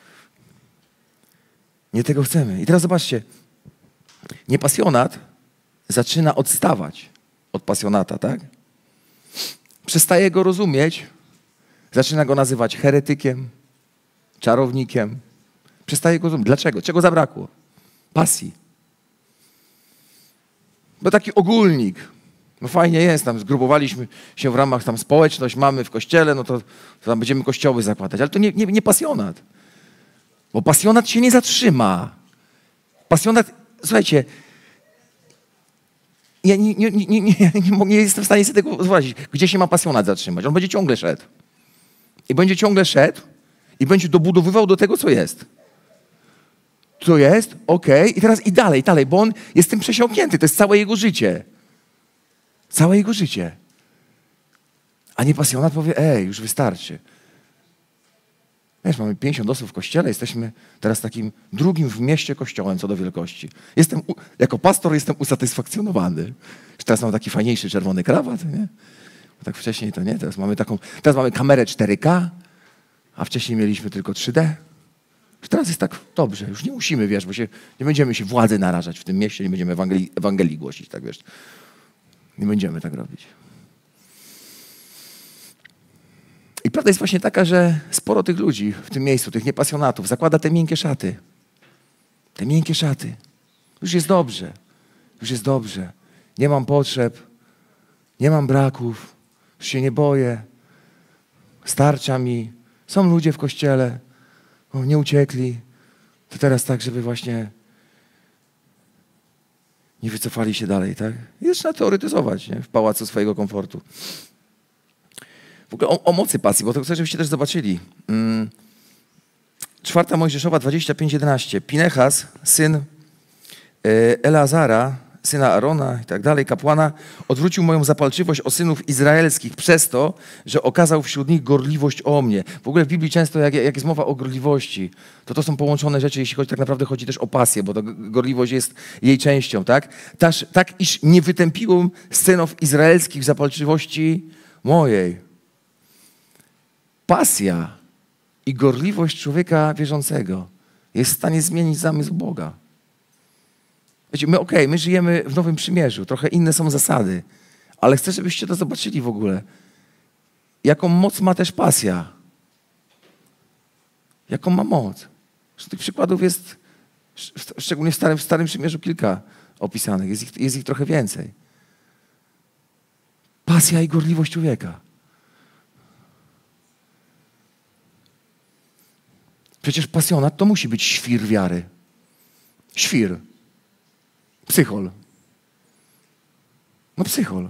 Speaker 1: Nie tego chcemy. I teraz zobaczcie. Niepasjonat zaczyna odstawać od pasjonata, tak? Przestaje go rozumieć. Zaczyna go nazywać heretykiem, czarownikiem. Przestaje go rozumieć. Dlaczego? Czego zabrakło? Pasji. Bo taki ogólnik. No fajnie jest, tam zgrupowaliśmy się w ramach tam społeczność, mamy w kościele, no to tam będziemy kościoły zakładać. Ale to nie pasjonat. Bo pasjonat się nie zatrzyma. Pasjonat, słuchajcie, ja nie jestem w stanie sobie tego wyobrazić. Gdzie się ma pasjonat zatrzymać? On będzie ciągle szedł. I będzie ciągle szedł i będzie dobudowywał do tego, co jest. Co jest? Okej. I teraz i dalej, bo on jest tym przesiąknięty. To jest całe jego życie. Całe jego życie. A nie pasjonat powie, już wystarczy. Wiesz, mamy 50 osób w kościele, jesteśmy teraz takim drugim w mieście kościołem co do wielkości. Jako pastor jestem usatysfakcjonowany. Teraz mam taki fajniejszy czerwony krawat, nie? Bo tak wcześniej to nie. Teraz mamy kamerę 4K, a wcześniej mieliśmy tylko 3D. Teraz jest tak dobrze, już nie musimy, wiesz, bo nie będziemy się władzy narażać w tym mieście, nie będziemy Ewangelii głosić, tak wiesz. Nie będziemy tak robić. I prawda jest właśnie taka, że sporo tych ludzi w tym miejscu, tych niepasjonatów, zakłada te miękkie szaty. Te miękkie szaty. Już jest dobrze. Już jest dobrze. Nie mam potrzeb. Nie mam braków. Już się nie boję. Starcza mi. Są ludzie w kościele. Nie uciekli. To teraz tak, żeby właśnie nie wycofali się dalej, tak? I zaczyna teoretyzować, nie? W pałacu swojego komfortu. W ogóle o mocy pasji, bo to chcę, żebyście też zobaczyli. 4 Mojżeszowa 25:11. Pinechas, syn Eleazara, syna Arona i tak dalej, kapłana, odwrócił moją zapalczywość o synów izraelskich przez to, że okazał wśród nich gorliwość o mnie. W ogóle w Biblii często, jak jest mowa o gorliwości, to są połączone rzeczy, jeśli tak naprawdę chodzi też o pasję, bo to gorliwość jest jej częścią, tak? Tak, iż nie wytępiłem synów izraelskich w zapalczywości mojej. Pasja i gorliwość człowieka wierzącego jest w stanie zmienić zamysł Boga. Wiecie, my żyjemy w Nowym Przymierzu, trochę inne są zasady, ale chcę, żebyście to zobaczyli w ogóle. Jaką moc ma też pasja. Jaką ma moc. Zresztą tych przykładów jest, szczególnie w Starym Przymierzu, kilka opisanych. Jest ich trochę więcej. Pasja i gorliwość człowieka. Przecież pasjonat to musi być świr wiary. Świr. Psychol. No psychol.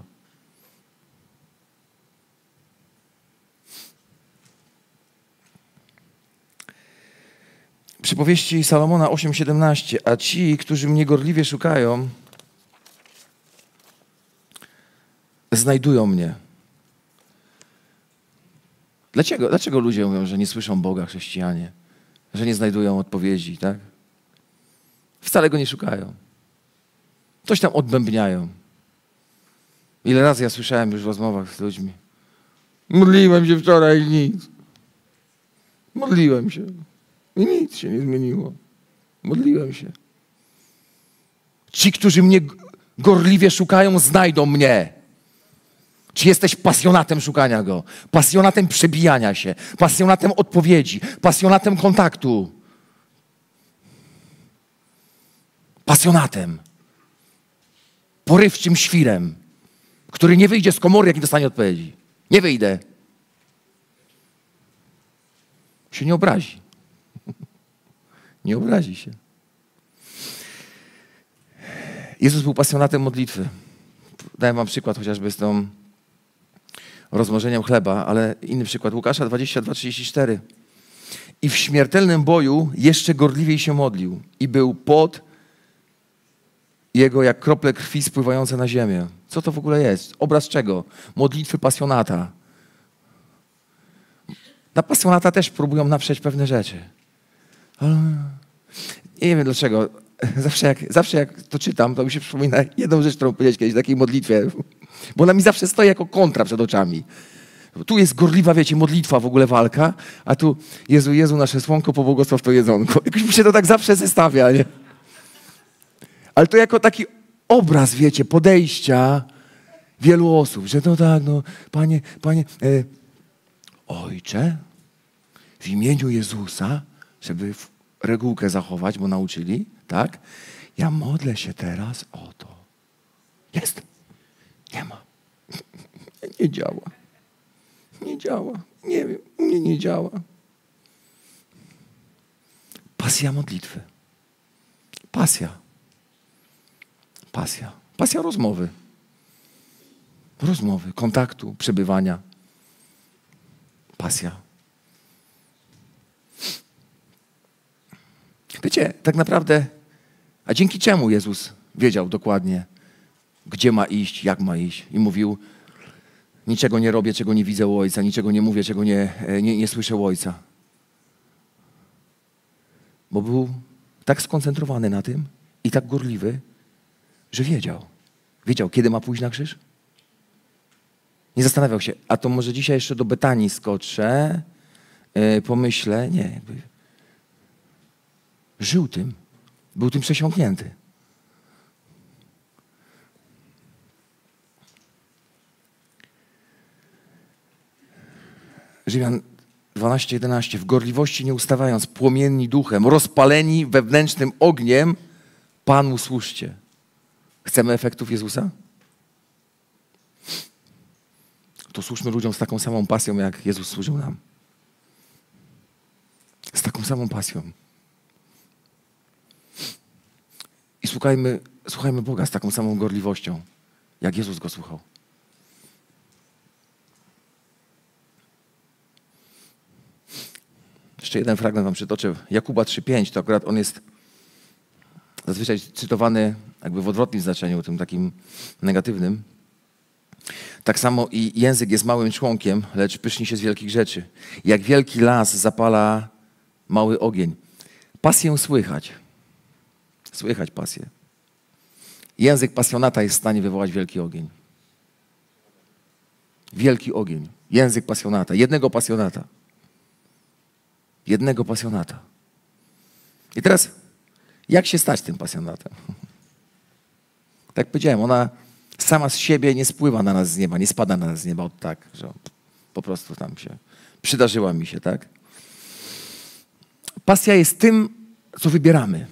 Speaker 1: Przypowieści Salomona 8:17. A ci, którzy mnie gorliwie szukają, znajdują mnie. Dlaczego ludzie mówią, że nie słyszą Boga, chrześcijanie? Że nie znajdują odpowiedzi, tak? Wcale go nie szukają. Coś tam odbębniają. Ile razy ja słyszałem już w rozmowach z ludźmi. Modliłem się wczoraj i nic. Modliłem się. I nic się nie zmieniło. Modliłem się. Ci, którzy mnie gorliwie szukają, znajdą mnie. Czy jesteś pasjonatem szukania Go? Pasjonatem przebijania się? Pasjonatem odpowiedzi? Pasjonatem kontaktu? Pasjonatem. Porywczym świrem, który nie wyjdzie z komory, jak nie dostanie odpowiedzi. Nie wyjdę. Się nie obrazi. Nie obrazi się. Jezus był pasjonatem modlitwy. Dałem wam przykład chociażby z tą rozmnożeniem chleba, ale inny przykład. Łukasza 22:34. I w śmiertelnym boju jeszcze gorliwiej się modlił i był pot jego jak krople krwi spływające na ziemię. Co to w ogóle jest? Obraz czego? Modlitwy pasjonata. Na pasjonata też próbują naprzeć pewne rzeczy. Ale nie wiem dlaczego. Zawsze jak to czytam, to mi się przypomina jedną rzecz, którą powiedziałeś kiedyś w takiej modlitwie. Bo ona mi zawsze stoi jako kontra przed oczami. Tu jest gorliwa, wiecie, modlitwa, w ogóle walka, a tu Jezu, nasze słonko, pobłogosław to jedzonko. Jakoś mi się to tak zawsze zestawia, nie? Ale to jako taki obraz, wiecie, podejścia wielu osób, że no tak, no, Panie, Ojcze, w imieniu Jezusa, żeby regułkę zachować, bo nauczyli, tak? Ja modlę się teraz o to. Jest. Nie ma. Nie działa. Nie działa. Nie wiem. Nie działa. Pasja modlitwy. Pasja. Pasja rozmowy. Rozmowy, kontaktu, przebywania. Pasja. Wiecie, tak naprawdę, a dzięki czemu Jezus wiedział dokładnie, gdzie ma iść, jak ma iść i mówił, niczego nie robię, czego nie widzę u Ojca, niczego nie mówię, czego nie słyszę u Ojca. Bo był tak skoncentrowany na tym i tak gorliwy, że wiedział. Wiedział, kiedy ma pójść na krzyż. Nie zastanawiał się, a to może dzisiaj jeszcze do Betanii skoczę, pomyślę. Nie, jakby żył tym. Był tym przesiąknięty. Rzymian 12:11. W gorliwości nie ustawając, płomienni duchem, rozpaleni wewnętrznym ogniem, Panu służcie. Chcemy efektów Jezusa? To służmy ludziom z taką samą pasją, jak Jezus służył nam. Z taką samą pasją. I słuchajmy Boga z taką samą gorliwością, jak Jezus Go słuchał. Jeszcze jeden fragment wam przytoczę. Jakuba 3:5, to akurat on jest zazwyczaj cytowany jakby w odwrotnym znaczeniu, tym takim negatywnym. Tak samo i język jest małym członkiem, lecz pyszni się z wielkich rzeczy. Jak wielki las zapala mały ogień. Pasję słychać. Słychać pasję. Język pasjonata jest w stanie wywołać wielki ogień. Wielki ogień. Język pasjonata. Jednego pasjonata. Jednego pasjonata. I teraz, jak się stać tym pasjonatem? Tak jak powiedziałem, ona sama z siebie nie spływa na nas z nieba, nie spada na nas z nieba od tak, że po prostu tam się przydarzyła mi się, tak? Pasja jest tym, co wybieramy.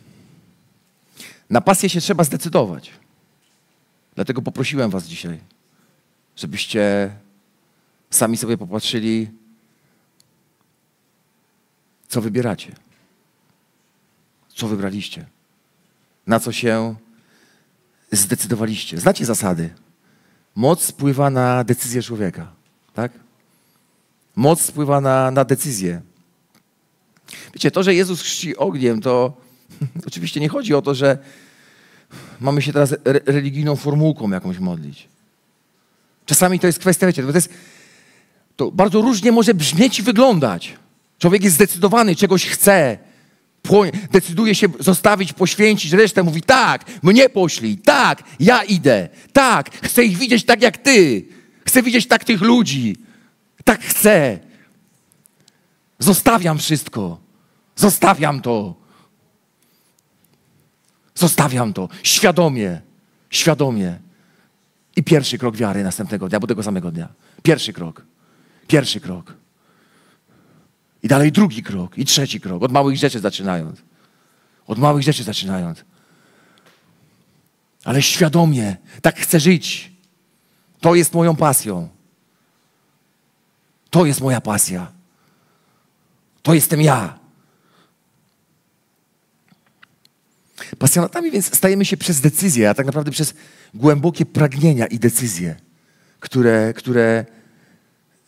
Speaker 1: Na pasję się trzeba zdecydować. Dlatego poprosiłem was dzisiaj, żebyście sami sobie popatrzyli, co wybieracie. Co wybraliście. Na co się zdecydowaliście. Znacie zasady. Moc spływa na decyzję człowieka. Tak? Moc spływa na decyzję. Wiecie, to, że Jezus chrzci ogniem, to oczywiście nie chodzi o to, że mamy się teraz religijną formułką jakąś modlić. Czasami to jest kwestia, wiecie, to bardzo różnie może brzmieć i wyglądać. Człowiek jest zdecydowany, czegoś chce, decyduje się zostawić, poświęcić, resztę mówi tak, mnie poślij, tak, ja idę, tak, chcę ich widzieć tak jak ty, chcę widzieć tak tych ludzi, tak chcę. Zostawiam wszystko, zostawiam to. Zostawiam to, świadomie. I pierwszy krok wiary następnego dnia, albo tego samego dnia. Pierwszy krok. I dalej drugi krok, i trzeci krok, od małych rzeczy zaczynając. Ale świadomie, tak chcę żyć. To jest moją pasją. To jest moja pasja. To jestem ja. Pasjonatami więc stajemy się przez decyzje, a tak naprawdę przez głębokie pragnienia i decyzje, które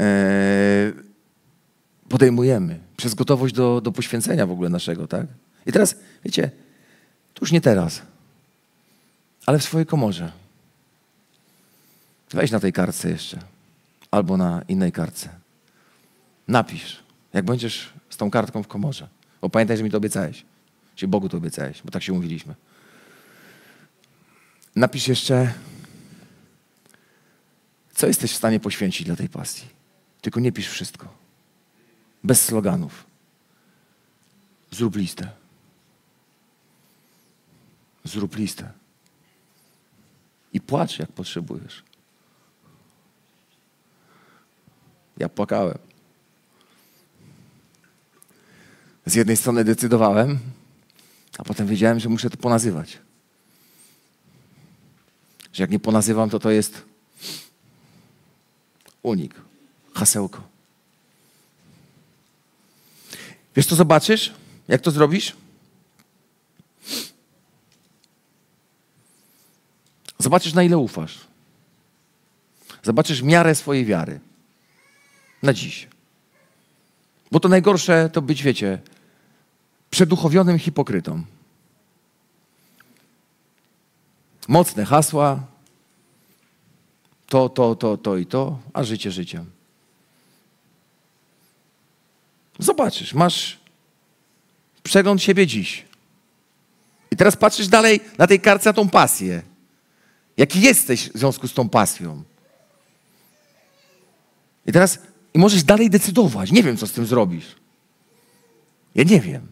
Speaker 1: podejmujemy, przez gotowość do poświęcenia w ogóle naszego, tak? I teraz, wiecie, to już nie teraz, ale w swojej komorze. Weź na tej kartce jeszcze, albo na innej kartce. Napisz, jak będziesz z tą kartką w komorze. Bo pamiętaj, że mi to obiecałeś. Czy Bogu to obiecałeś, bo tak się umówiliśmy. Napisz jeszcze, co jesteś w stanie poświęcić dla tej pasji. Tylko nie pisz wszystko. Bez sloganów. Zrób listę. Zrób listę. I płacz, jak potrzebujesz. Ja płakałem. Z jednej strony decydowałem, a potem wiedziałem, że muszę to ponazywać. Że jak nie ponazywam, to jest unik, hasełko. Wiesz, co zobaczysz? Jak to zrobisz? Zobaczysz, na ile ufasz. Zobaczysz miarę swojej wiary. Na dziś. Bo to najgorsze to być, wiecie, przeduchowionym hipokrytą. Mocne hasła, to i to, a życie życiem. Zobaczysz, masz przegląd siebie dziś. I teraz patrzysz dalej na tej kartce na tą pasję. Jaki jesteś w związku z tą pasją. I teraz możesz dalej decydować. Nie wiem, co z tym zrobisz. Ja nie wiem.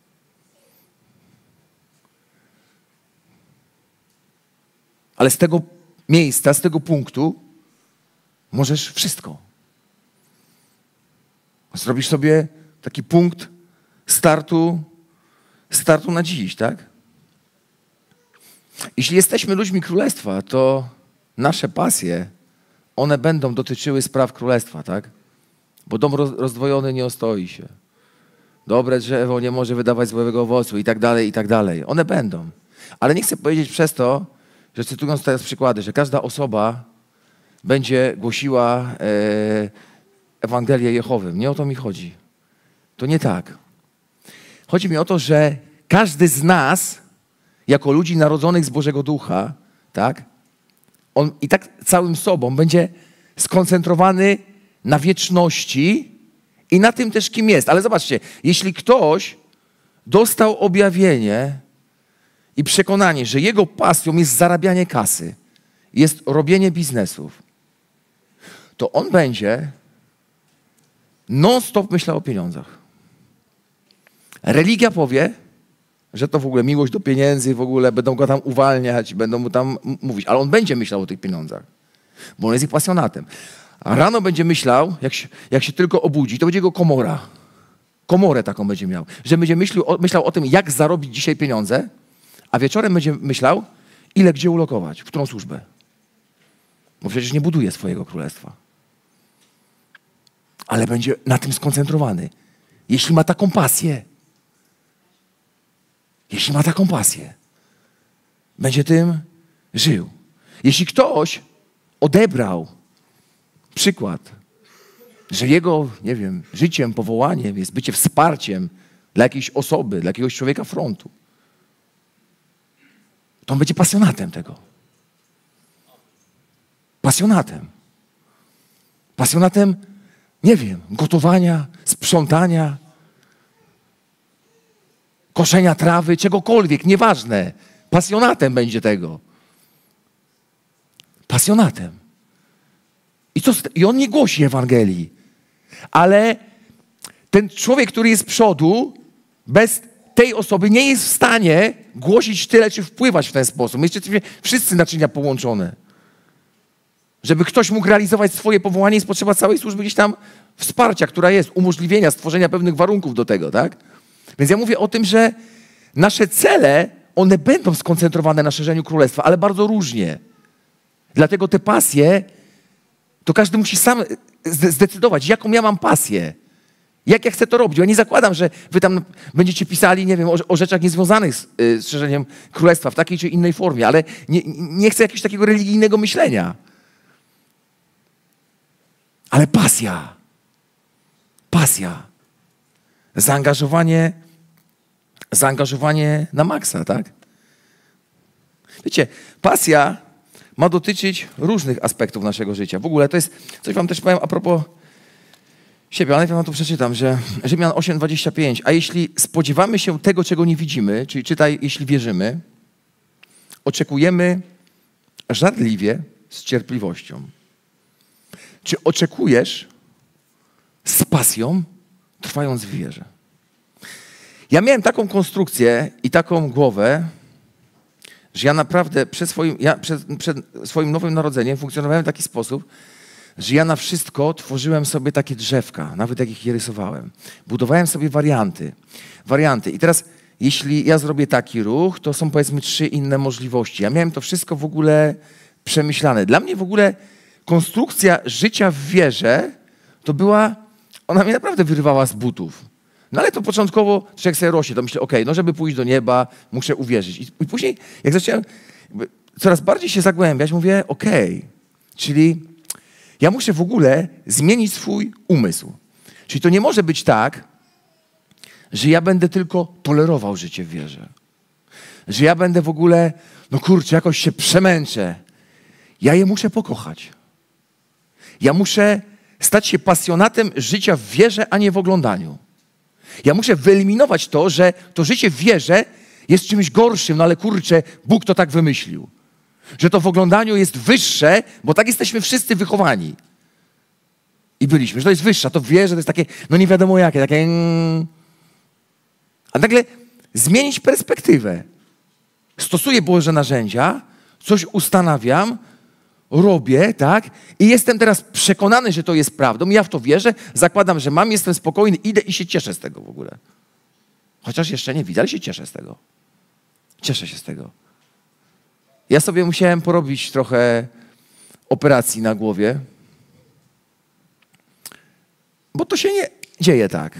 Speaker 1: Ale z tego miejsca, z tego punktu możesz wszystko. Zrobisz sobie taki punkt startu na dziś, tak? Jeśli jesteśmy ludźmi Królestwa, to nasze pasje, one będą dotyczyły spraw Królestwa, tak? Bo dom rozdwojony nie ostoi się. Dobre drzewo nie może wydawać złego owocu i tak dalej, i tak dalej. One będą. Ale nie chcę powiedzieć przez to, że cytując teraz przykłady, że każda osoba będzie głosiła Ewangelię Jehowy. Nie o to mi chodzi. To nie tak. Chodzi mi o to, że każdy z nas, jako ludzi narodzonych z Bożego Ducha, tak, on i tak całym sobą będzie skoncentrowany na wieczności i na tym też, kim jest. Ale zobaczcie, jeśli ktoś dostał objawienie i przekonanie, że jego pasją jest zarabianie kasy, jest robienie biznesów, to on będzie non-stop myślał o pieniądzach. Religia powie, że to w ogóle miłość do pieniędzy, w ogóle będą go tam uwalniać, będą mu tam mówić, ale on będzie myślał o tych pieniądzach, bo on jest ich pasjonatem. A rano będzie myślał, jak się tylko obudzi, to będzie jego komora. Komorę taką będzie miał, że będzie myślał o tym, jak zarobić dzisiaj pieniądze, a wieczorem będzie myślał, ile gdzie ulokować, w którą służbę. Bo przecież nie buduje swojego królestwa. Ale będzie na tym skoncentrowany. Jeśli ma taką pasję, będzie tym żył. Jeśli ktoś odebrał przykład, że jego, nie wiem, życiem, powołaniem jest bycie wsparciem dla jakiejś osoby, dla jakiegoś człowieka frontu, to on będzie pasjonatem tego. Pasjonatem, nie wiem, gotowania, sprzątania, koszenia trawy, czegokolwiek, nieważne. Pasjonatem będzie tego. Pasjonatem. I on nie głosi Ewangelii. Ale ten człowiek, który jest z przodu, bez tej osoby nie jest w stanie głosić tyle, czy wpływać w ten sposób. My jesteśmy wszyscy naczynia połączone. Żeby ktoś mógł realizować swoje powołanie, jest potrzeba całej służby gdzieś tam wsparcia, która jest, umożliwienia, stworzenia pewnych warunków do tego, tak? Więc ja mówię o tym, że nasze cele, one będą skoncentrowane na szerzeniu królestwa, ale bardzo różnie. Dlatego te pasje, to każdy musi sam zdecydować, jaką ja mam pasję. Jak ja chcę to robić. Ja nie zakładam, że wy tam będziecie pisali, nie wiem, o rzeczach niezwiązanych z szerzeniem królestwa w takiej czy innej formie, ale nie chcę jakiegoś takiego religijnego myślenia. Ale pasja, zaangażowanie na maksa, tak? Wiecie, pasja ma dotyczyć różnych aspektów naszego życia. W ogóle to jest, coś wam też powiem a propos siebie, ale najpierw wam tu przeczytam, że Rzymian 8:25, a jeśli spodziewamy się tego, czego nie widzimy, czyli czytaj, jeśli wierzymy, oczekujemy żarliwie z cierpliwością. Czy oczekujesz z pasją, trwając w wierze? Ja miałem taką konstrukcję i taką głowę, że ja naprawdę przed swoim nowym narodzeniem funkcjonowałem w taki sposób, że ja na wszystko tworzyłem sobie takie drzewka, nawet jak ich je rysowałem. Budowałem sobie warianty. I teraz, jeśli ja zrobię taki ruch, to są powiedzmy 3 inne możliwości. Ja miałem to wszystko w ogóle przemyślane. Dla mnie w ogóle konstrukcja życia w wierze to była, ona mnie naprawdę wyrywała z butów. No ale to początkowo, jak sobie rośnie, to myślę, okej, no żeby pójść do nieba, muszę uwierzyć. I później, jak zacząłem coraz bardziej się zagłębiać, mówię, okej, czyli ja muszę w ogóle zmienić swój umysł. Czyli to nie może być tak, że ja będę tylko tolerował życie w wierze. Że ja będę w ogóle, no kurczę, jakoś się przemęczę. Ja je muszę pokochać. Ja muszę stać się pasjonatem życia w wierze, a nie w oglądaniu. Ja muszę wyeliminować to, że to życie w wierze jest czymś gorszym, no ale kurczę, Bóg to tak wymyślił. Że to w oglądaniu jest wyższe, bo tak jesteśmy wszyscy wychowani. I byliśmy, że to jest wyższe, to w wierze to jest takie, no nie wiadomo jakie, takie... A nagle zmienić perspektywę. Stosuję Boże narzędzia, coś ustanawiam, robię, tak? I jestem teraz przekonany, że to jest prawdą. Ja w to wierzę, zakładam, że mam, jestem spokojny, idę i się cieszę z tego w ogóle. Chociaż jeszcze nie widzę, ale się cieszę z tego. Cieszę się z tego. Ja sobie musiałem porobić trochę operacji na głowie, bo to się nie dzieje tak.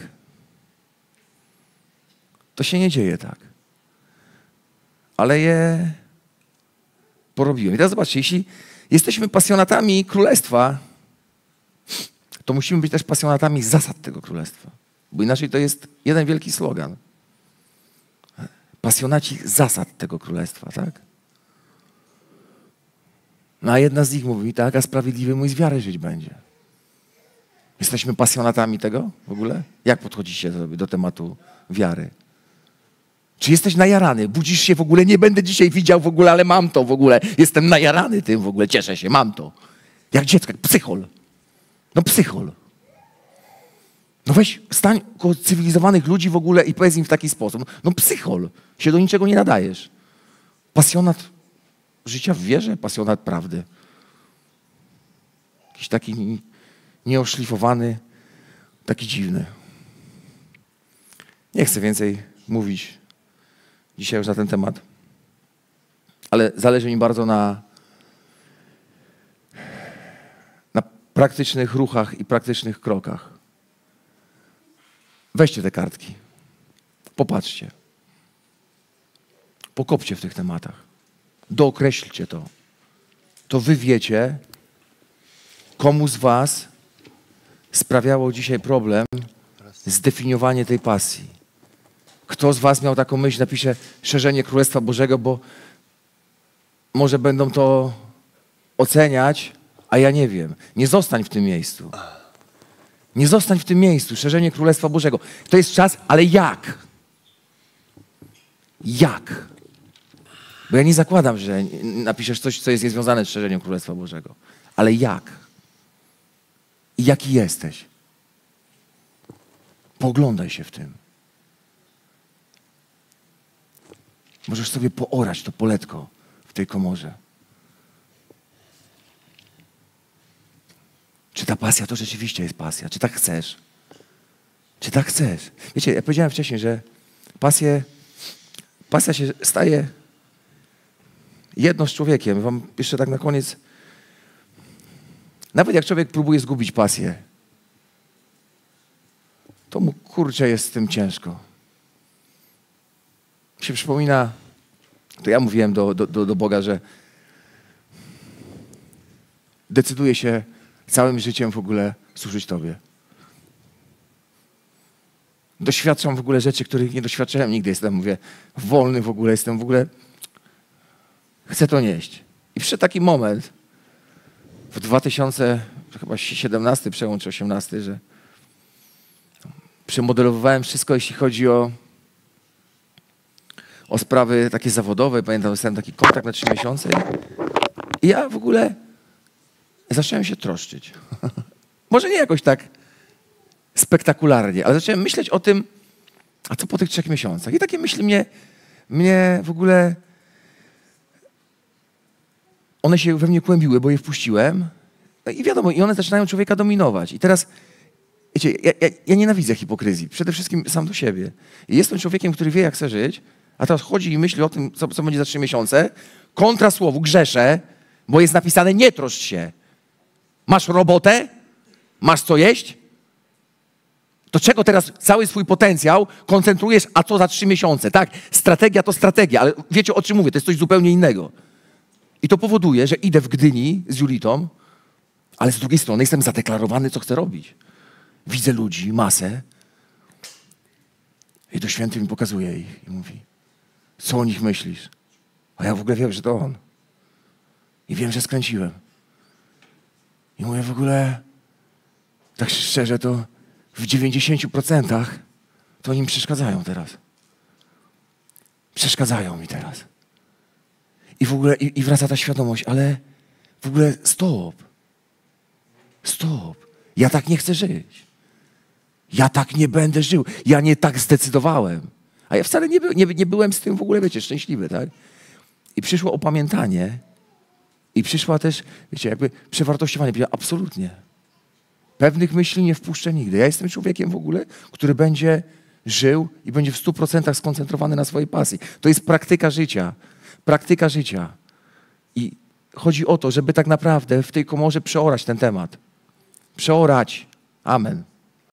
Speaker 1: To się nie dzieje tak. Ale je porobiłem. I teraz zobaczcie, jeśli jesteśmy pasjonatami królestwa, to musimy być też pasjonatami zasad tego królestwa. Bo inaczej to jest jeden wielki slogan. Pasjonaci zasad tego królestwa, tak? No a jedna z nich mówi, tak, a sprawiedliwy mój z wiary żyć będzie. Jesteśmy pasjonatami tego w ogóle? Jak podchodzicie do tematu wiary? Czy jesteś najarany? Budzisz się w ogóle, nie będę dzisiaj widział w ogóle, ale mam to w ogóle. Jestem najarany tym w ogóle, cieszę się, mam to. Jak dziecko, jak psychol. No psychol. No weź, stań koło cywilizowanych ludzi w ogóle i powiedz im w taki sposób. No psychol, się do niczego nie nadajesz. Pasjonat życia w wierze, pasjonat prawdy. Jakiś taki nieoszlifowany, taki dziwny. Nie chcę więcej mówić dzisiaj już na ten temat, ale zależy mi bardzo na praktycznych ruchach i praktycznych krokach. Weźcie te kartki, popatrzcie, pokopcie w tych tematach, dookreślcie to. To wy wiecie, komu z was sprawiało dzisiaj problem zdefiniowanie tej pasji. Kto z was miał taką myśl, napisze szerzenie Królestwa Bożego, bo może będą to oceniać, a ja nie wiem. Nie zostań w tym miejscu. Nie zostań w tym miejscu. Szerzenie Królestwa Bożego. To jest czas, ale jak? Jak? Bo ja nie zakładam, że napiszesz coś, co jest niezwiązane z szerzeniem Królestwa Bożego. Ale jak? I jaki jesteś? Poglądaj się w tym. Możesz sobie poorać to poletko w tej komorze. Czy ta pasja to rzeczywiście jest pasja? Czy tak chcesz? Czy tak chcesz? Wiecie, ja powiedziałem wcześniej, że pasja się staje jedno z człowiekiem. Wam jeszcze tak na koniec. Nawet jak człowiek próbuje zgubić pasję, to mu kurczę jest z tym ciężko. Mi się przypomina, to ja mówiłem do Boga, że decyduję się całym życiem w ogóle służyć Tobie. Doświadczam w ogóle rzeczy, których nie doświadczałem nigdy. Jestem, mówię, wolny w ogóle, jestem w ogóle... Chcę to nieść. I przyszedł taki moment w 2017, przełom czy 18, że przemodelowałem wszystko, jeśli chodzi o sprawy takie zawodowe. Pamiętam, dostałem taki kontrakt na 3 miesiące i ja w ogóle zacząłem się troszczyć. Może nie jakoś tak spektakularnie, ale zacząłem myśleć o tym, a co po tych 3 miesiącach. I takie myśli mnie w ogóle... One się we mnie kłębiły, bo je wpuściłem. I wiadomo, i one zaczynają człowieka dominować. I teraz, wiecie, ja nienawidzę hipokryzji. Przede wszystkim sam do siebie. I jestem człowiekiem, który wie, jak chce żyć, a teraz chodzi i myśli o tym, co będzie za 3 miesiące. Kontra słowu grzeszę, bo jest napisane nie troszcz się. Masz robotę? Masz co jeść? To czego teraz cały swój potencjał koncentrujesz, a co za 3 miesiące? Tak, strategia to strategia, ale wiecie, o czym mówię, to jest coś zupełnie innego. I to powoduje, że idę w Gdyni z Julitą, ale z drugiej strony jestem zadeklarowany, co chcę robić. Widzę ludzi, masę i to Święty mi pokazuje ich i mówi, co o nich myślisz? A ja w ogóle wiem, że to on. I wiem, że skręciłem. I mówię w ogóle, tak szczerze, to w 90% to oni mi przeszkadzają teraz. Przeszkadzają mi teraz. I w ogóle i wraca ta świadomość, ale w ogóle stop. Ja tak nie chcę żyć. Ja tak nie będę żył. Ja nie tak zdecydowałem. A ja wcale nie byłem z tym w ogóle, wiecie, szczęśliwy, tak? I przyszło opamiętanie i przyszła też, wiecie, jakby przewartościowanie. Absolutnie. Pewnych myśli nie wpuszczę nigdy. Ja jestem człowiekiem w ogóle, który będzie żył i będzie w 100% skoncentrowany na swojej pasji. To jest praktyka życia. Praktyka życia. I chodzi o to, żeby tak naprawdę w tej komorze przeorać ten temat. Przeorać. Amen.